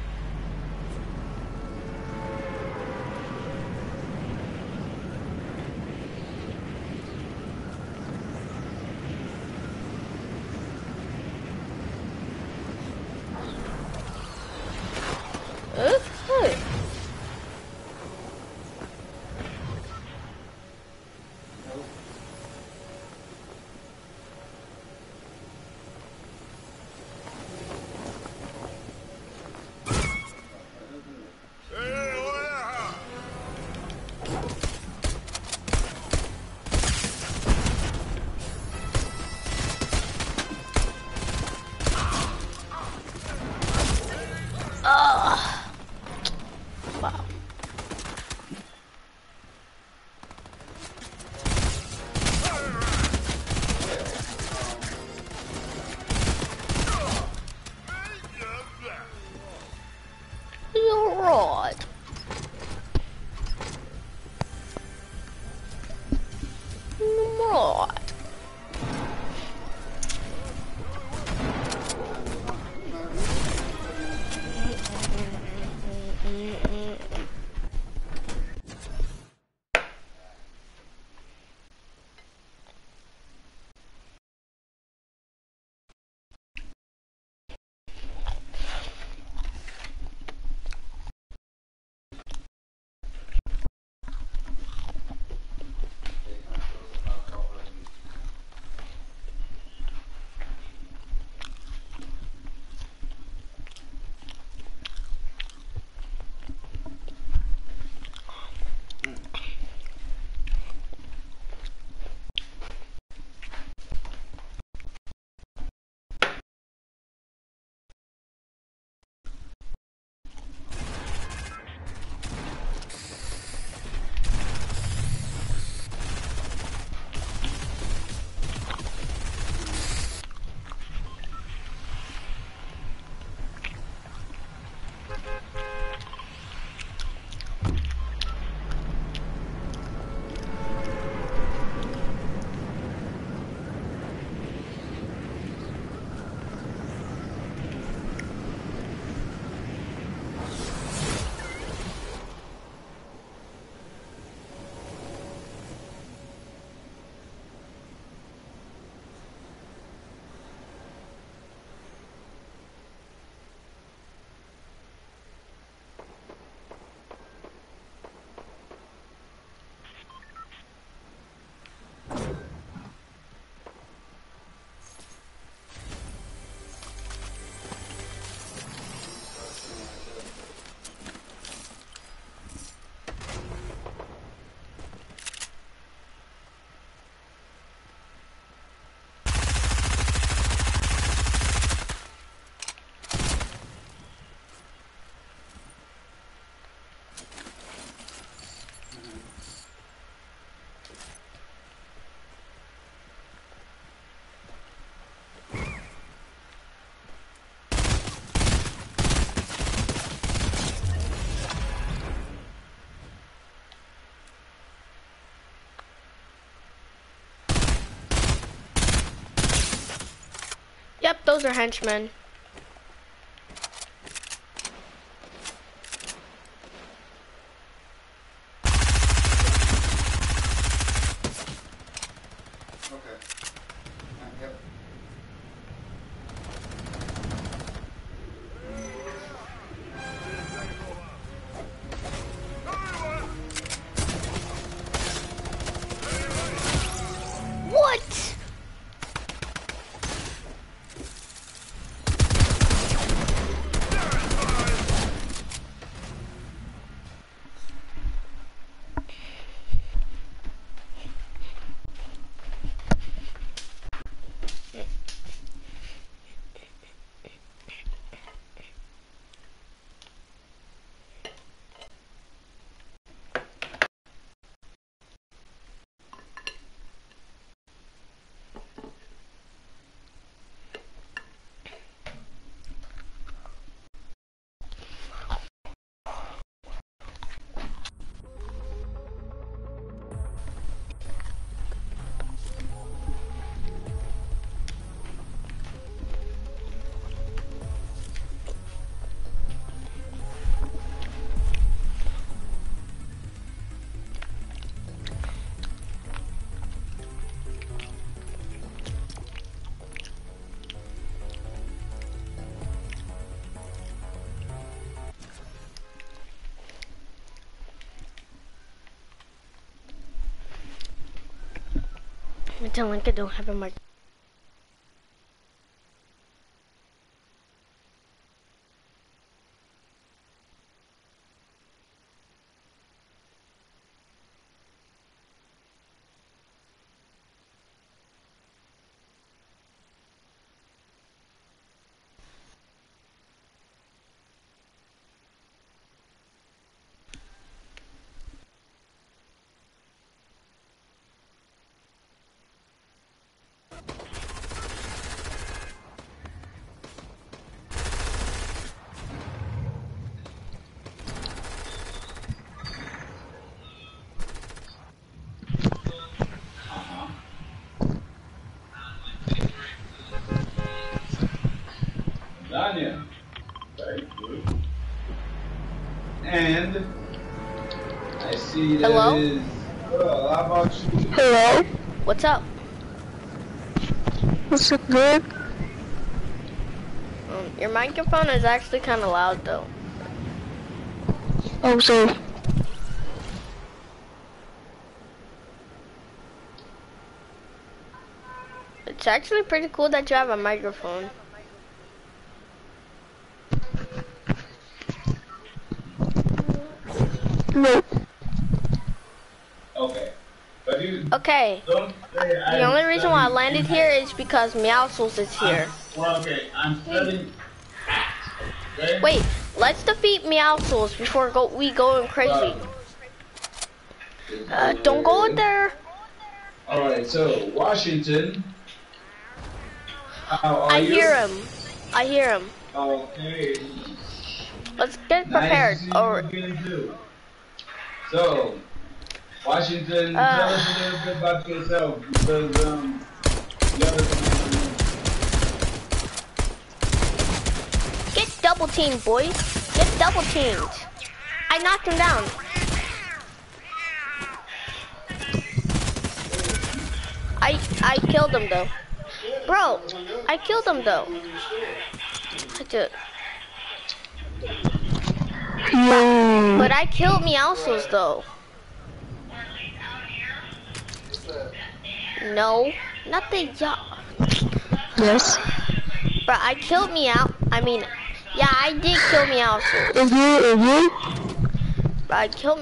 Okay. Wow. You're right. Right. Yep, those are henchmen. Okay. Yep. What? I'm telling I don't have a mic. Danya. Very good. And I see that Hello? is. Well, how about you? Hello? What's up? What's up, good? Your microphone is actually kind of loud though. Oh, so It's actually pretty cool that you have a microphone. no. Okay. But you Okay, don't say the only reason why I landed here is because Meowscles is here. Well, okay, I'm studying. Okay? Wait, let's defeat Meowscles before we go crazy. Don't go in there. Alright, so Washington. How are I you? hear him. I hear him. Okay. Let's get prepared. Nice to see Or you again too. So, Washington, tell us a little bit about yourself because the other get double teamed, boys. Get double teamed. I knocked him down. I killed him though. Bro, I killed him though. But I killed Meowscles though. No, not the Yes. Bro, I killed yeah, I did kill Meowscles. But I killed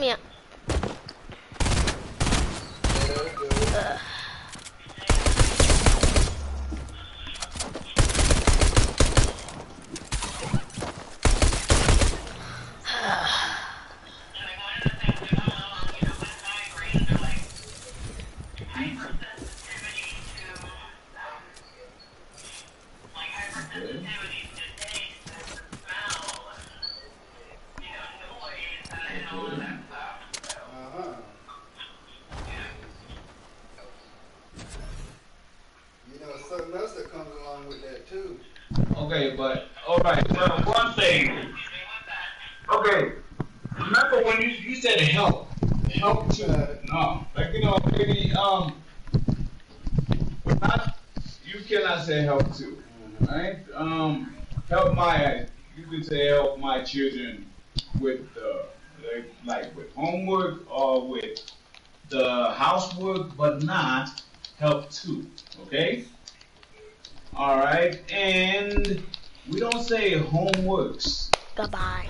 right. Well, one thing. Okay. Remember when you said help to no, like maybe not you cannot say help to, right? Help my you could say help my children with like with homework or with the housework, but not help to. Okay. All right, and we don't say homeworks. Goodbye.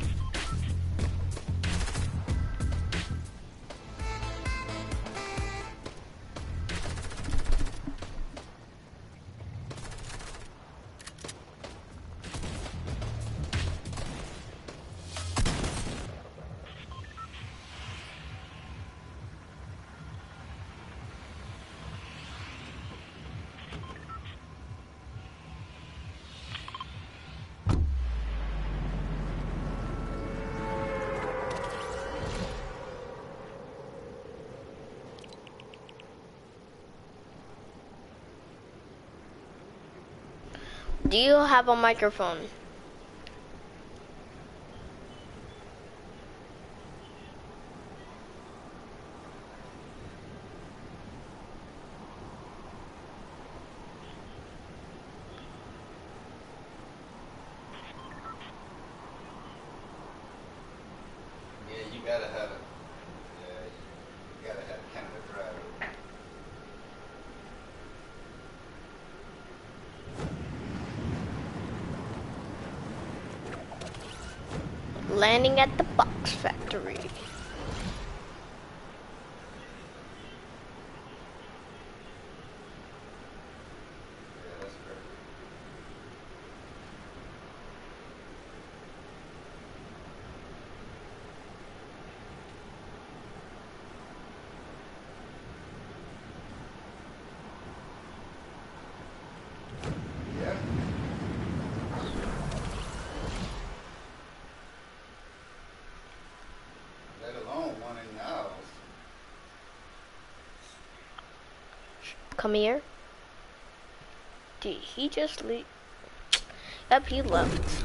Do you have a microphone? Yeah, you gotta have it. Yeah, you gotta have Canada Drive. Landing at the box factory. Yeah, that's correct. Yeah. Let alone one in the house. Come here. Did he just leave? Yep, he left.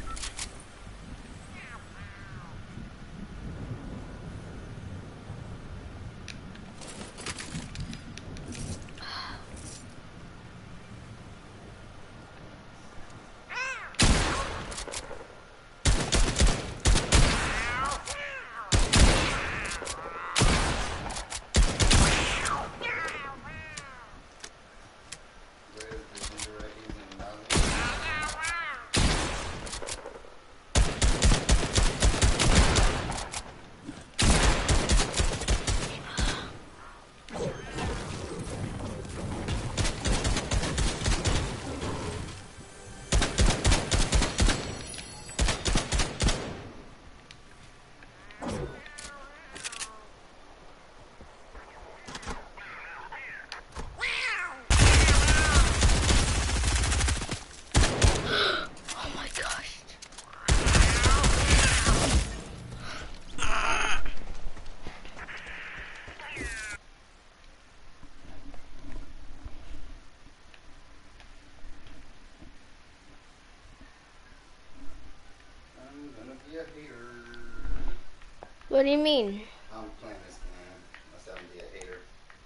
Where's the ginger eggs and nothing? Oh my gosh. I'm gonna be a hater. What do you mean? I'm playing this game. Must have to be a hater.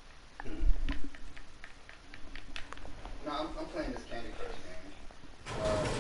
No, I'm playing this Candy Crush game.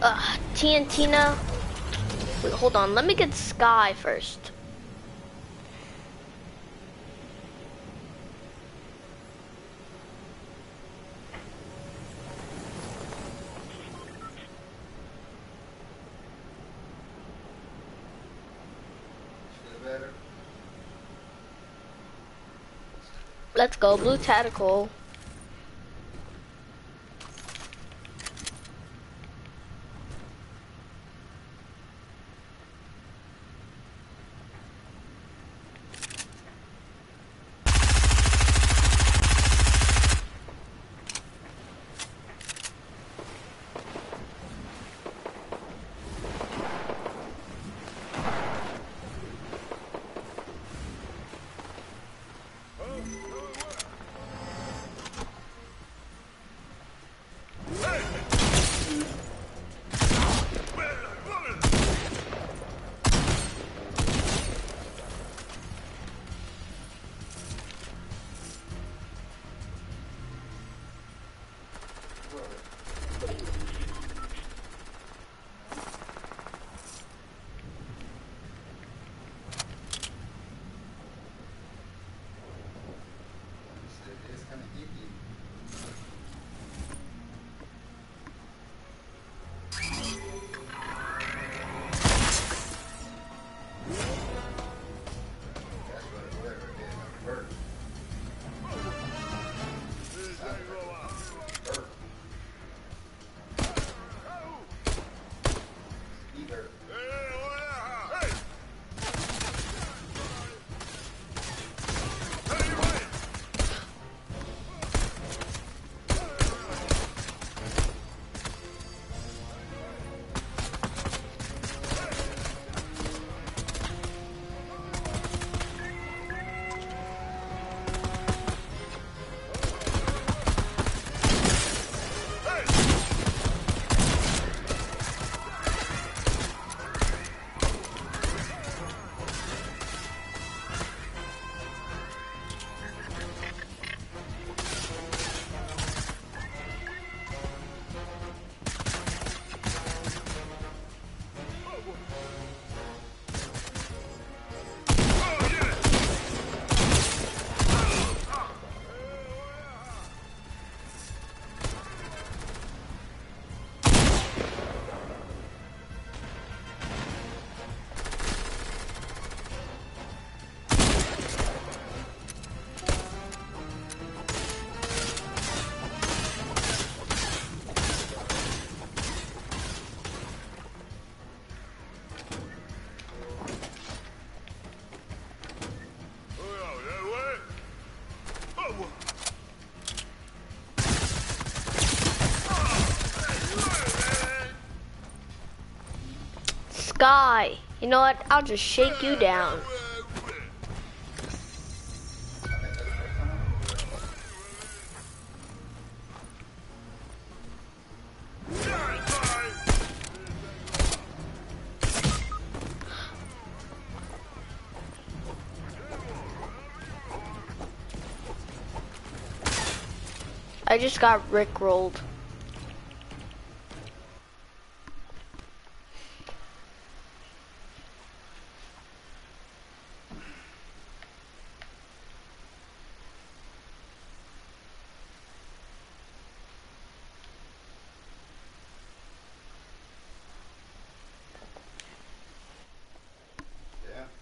TNT now. Wait, hold on. Let me get Sky first. Feel better? Let's go. Blue tactical. It's kind of icky. That's what it was right there. Hurt. Hurt. He hurt. Sky. You know what? I'll just shake you down. I just got rickrolled. Yeah.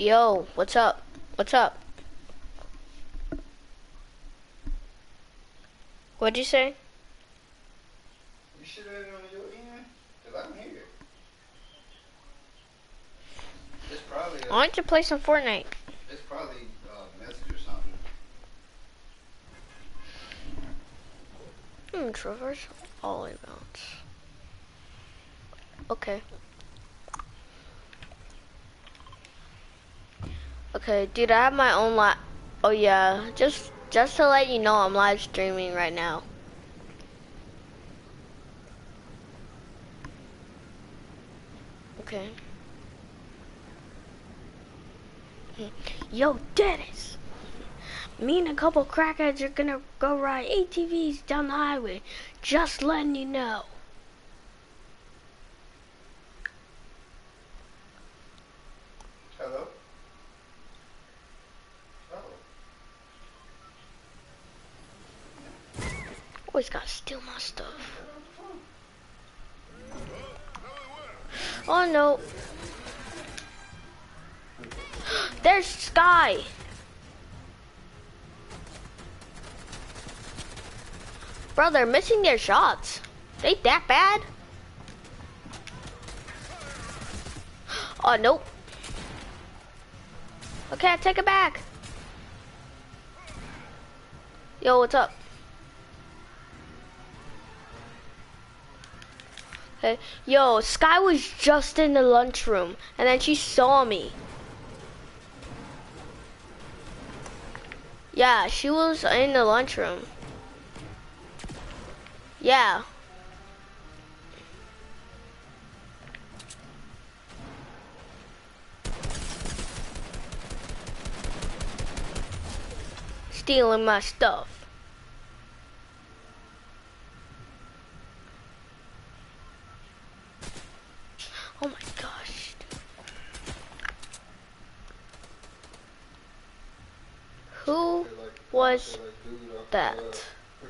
Yo, what's up? What's up? What'd you say? You should have it on your end, cause I can hear it. It's probably I want to play some Fortnite. it's probably a message or something. Traverse all around. Okay. Okay, dude, I have my own oh yeah, just to let you know, I'm live streaming right now. Okay. Yo, Dennis. Me and a couple crackheads are gonna go ride ATVs down the highway. Just letting you know. Hello? Always gotta steal my stuff. Oh no. There's Sky. Bro, they're missing their shots. They that bad? Oh, nope. Okay, I take it back. Yo, what's up? Okay. Yo, Sky was just in the lunchroom, and then she saw me. Yeah, she was in the lunchroom. Yeah. Stealing my stuff. Oh my gosh. Who was that?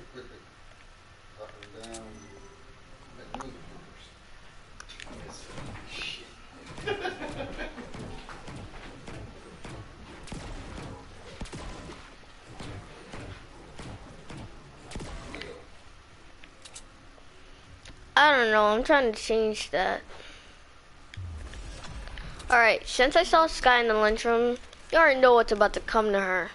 I don't know, I'm trying to change that. Alright, since I saw Sky in the lunchroom, you already know what's about to come to her.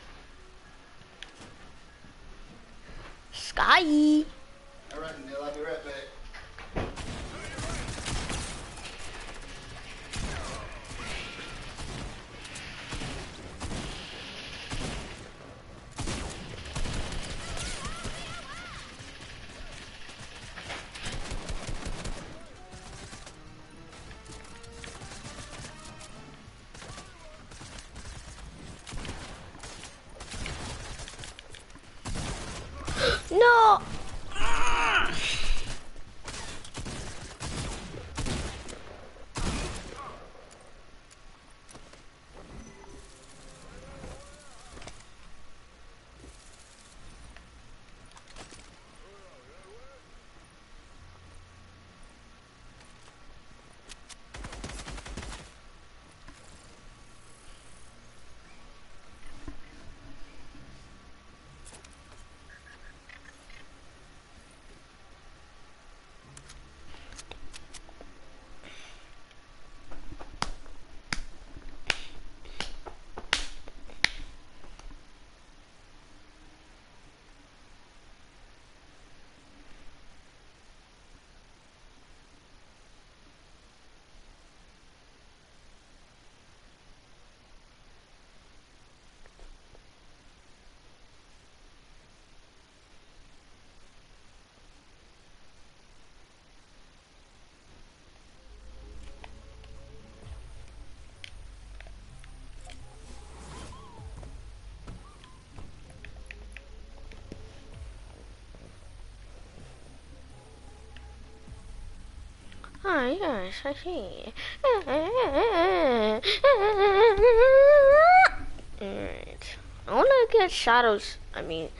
Sky! Alright, Neil, I'll be right back. No! Oh, yes, I see. Alright. I wanna get shadows. I mean...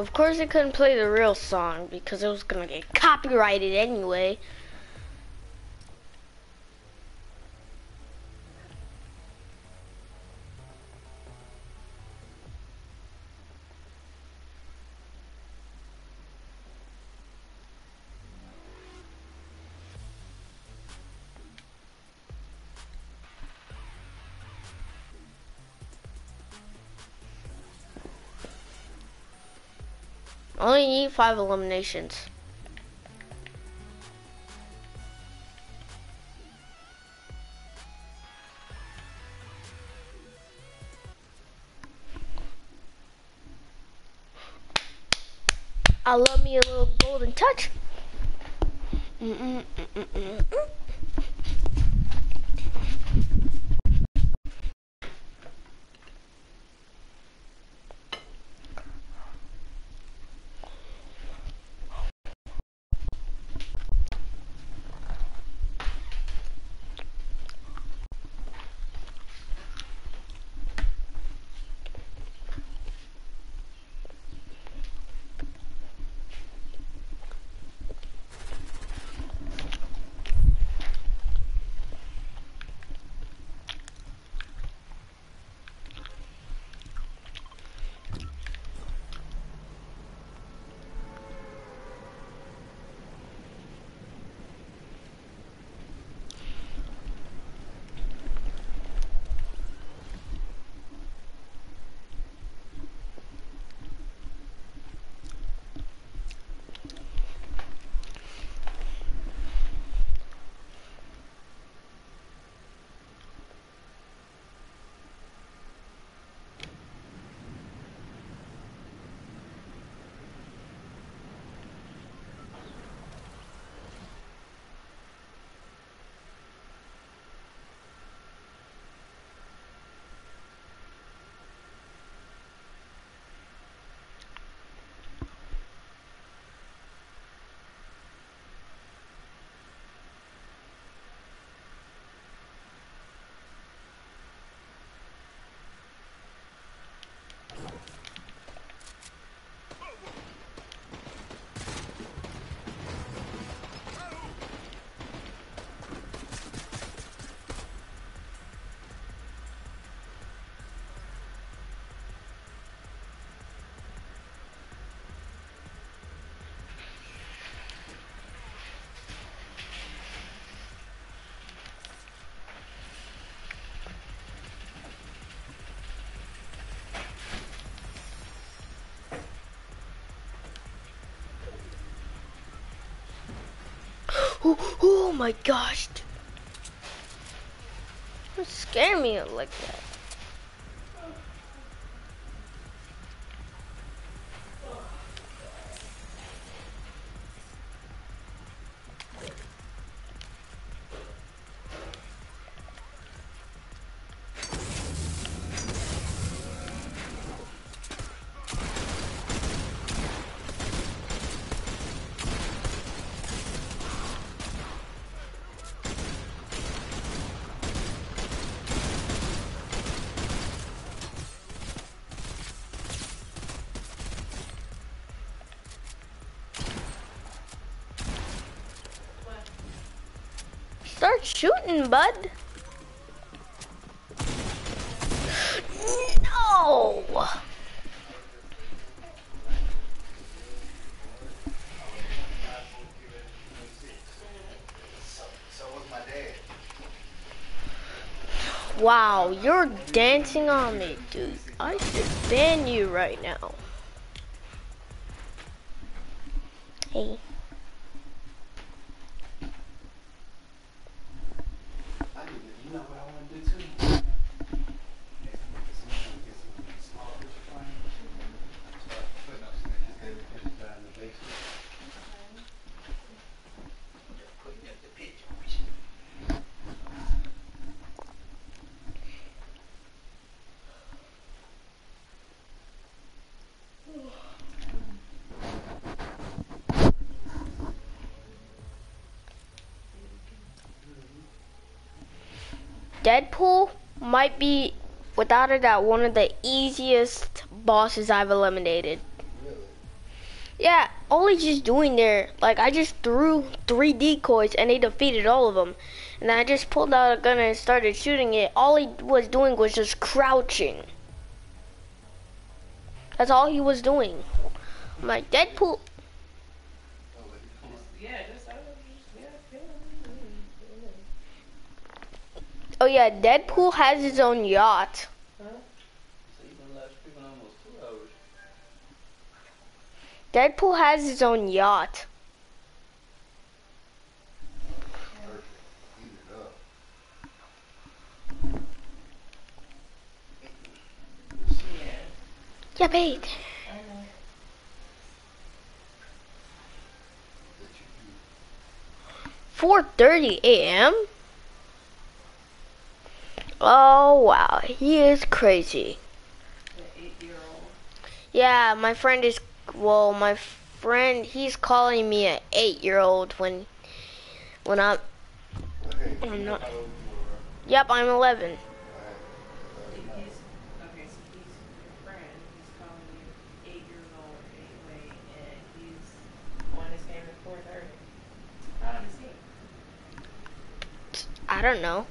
Of course, I couldn't play the real song because it was gonna get copyrighted anyway. Only need 5 eliminations. I love me a little golden touch. Oh my gosh. Don't scare me like that. Start shooting, bud. No. So was my dad. Wow, you're dancing on me, dude. I should ban you right now. Hey. You know what I want to do too? Get some small picture frame. Start putting up some baby pictures down in the basement. Putting up the picture. Deadpool might be, without a doubt, one of the easiest bosses I've eliminated. Really? Yeah, all he's just doing there, like I just threw 3 decoys and they defeated all of them. And I just pulled out a gun and started shooting it. All he was doing was just crouching. That's all he was doing. I'm like, Deadpool. Yeah, just yeah, Oh yeah, Deadpool has his own yacht. So you've been last freaking almost 2 hours. Deadpool has his own yacht. Perfect. Eat it up. Yeah, babe. I know. 4:30 a.m. Oh wow, he is crazy. The 8-year-old. Yeah, my friend is, well, my friend, he's calling me an 8-year-old when I'm Okay, I'm not. how old you are? Yep, I'm 11. He's, okay, so he's your friend. He's calling you 8 years old anyway, and he's on his game at 4:30. How old is he? I don't know.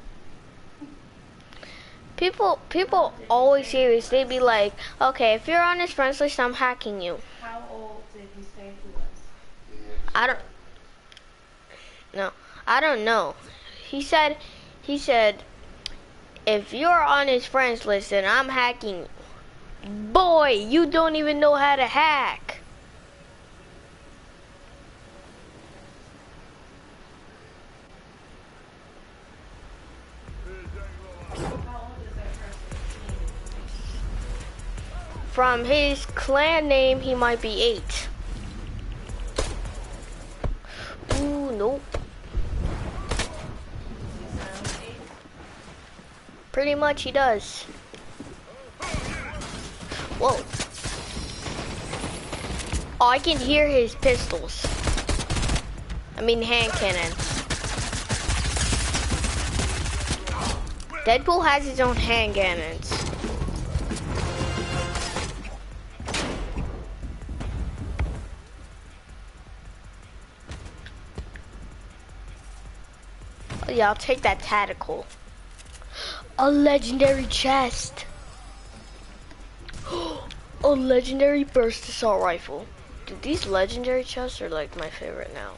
People always say this. They be like, okay, if you're on his friends list, I'm hacking you. How old did he say he was? I don't know. He said, if you're on his friends list and I'm hacking you, boy, you don't even know how to hack. How old is that person? From his clan name, he might be 8. Ooh, nope. He sounds 8. Pretty much he does. Whoa. Oh, I can hear his pistols. I mean hand cannons. Deadpool has his own hand cannons. Oh, yeah, I'll take that tactical. A legendary chest. A legendary burst assault rifle. Dude, these legendary chests are like my favorite now.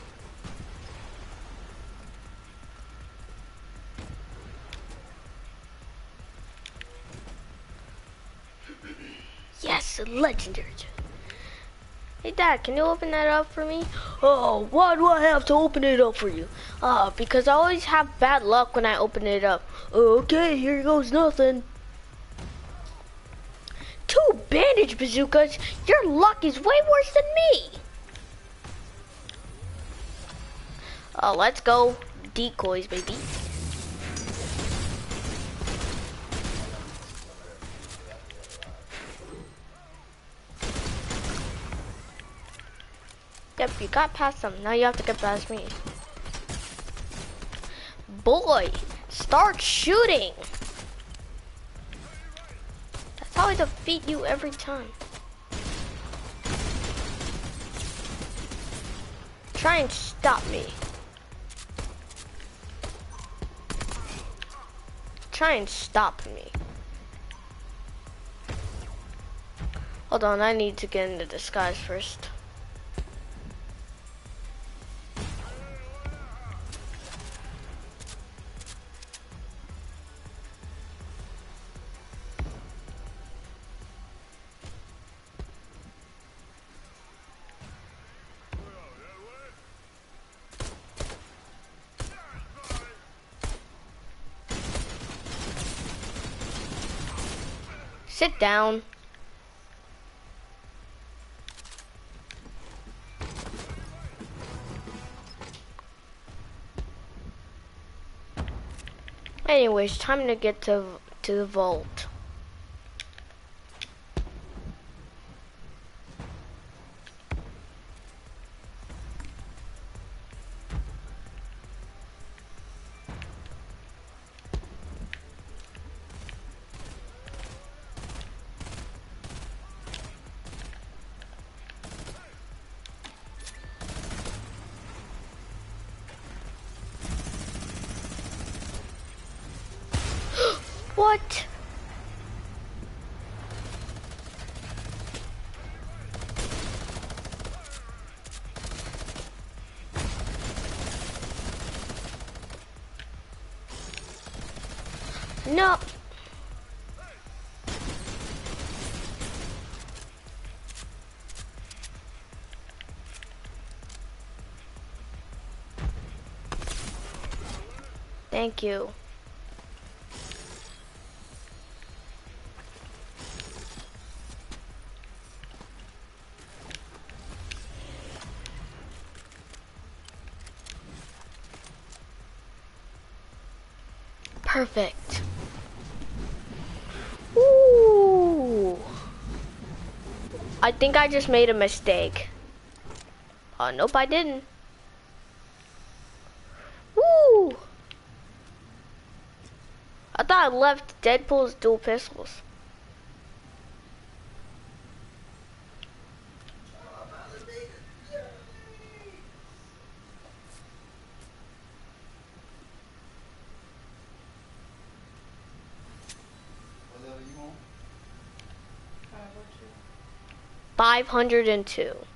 Yes, a legendary chest. Hey Dad, can you open that up for me? Oh, why do I have to open it up for you? Because I always have bad luck when I open it up. Okay, here goes nothing. 2 bandage bazookas? Your luck is way worse than me. Let's go. Decoys, baby. Yep, you got past them. Now you have to get past me. Boy, start shooting. That's how I defeat you every time. Try and stop me. Try and stop me. Hold on, I need to get into disguise first. Sit down. Anyways, time to get to the vault. What? No. Thank you. Perfect. Ooh. I think I just made a mistake. Oh, nope, I didn't. Woo! I thought I left Deadpool's dual pistols. What level you on? 502.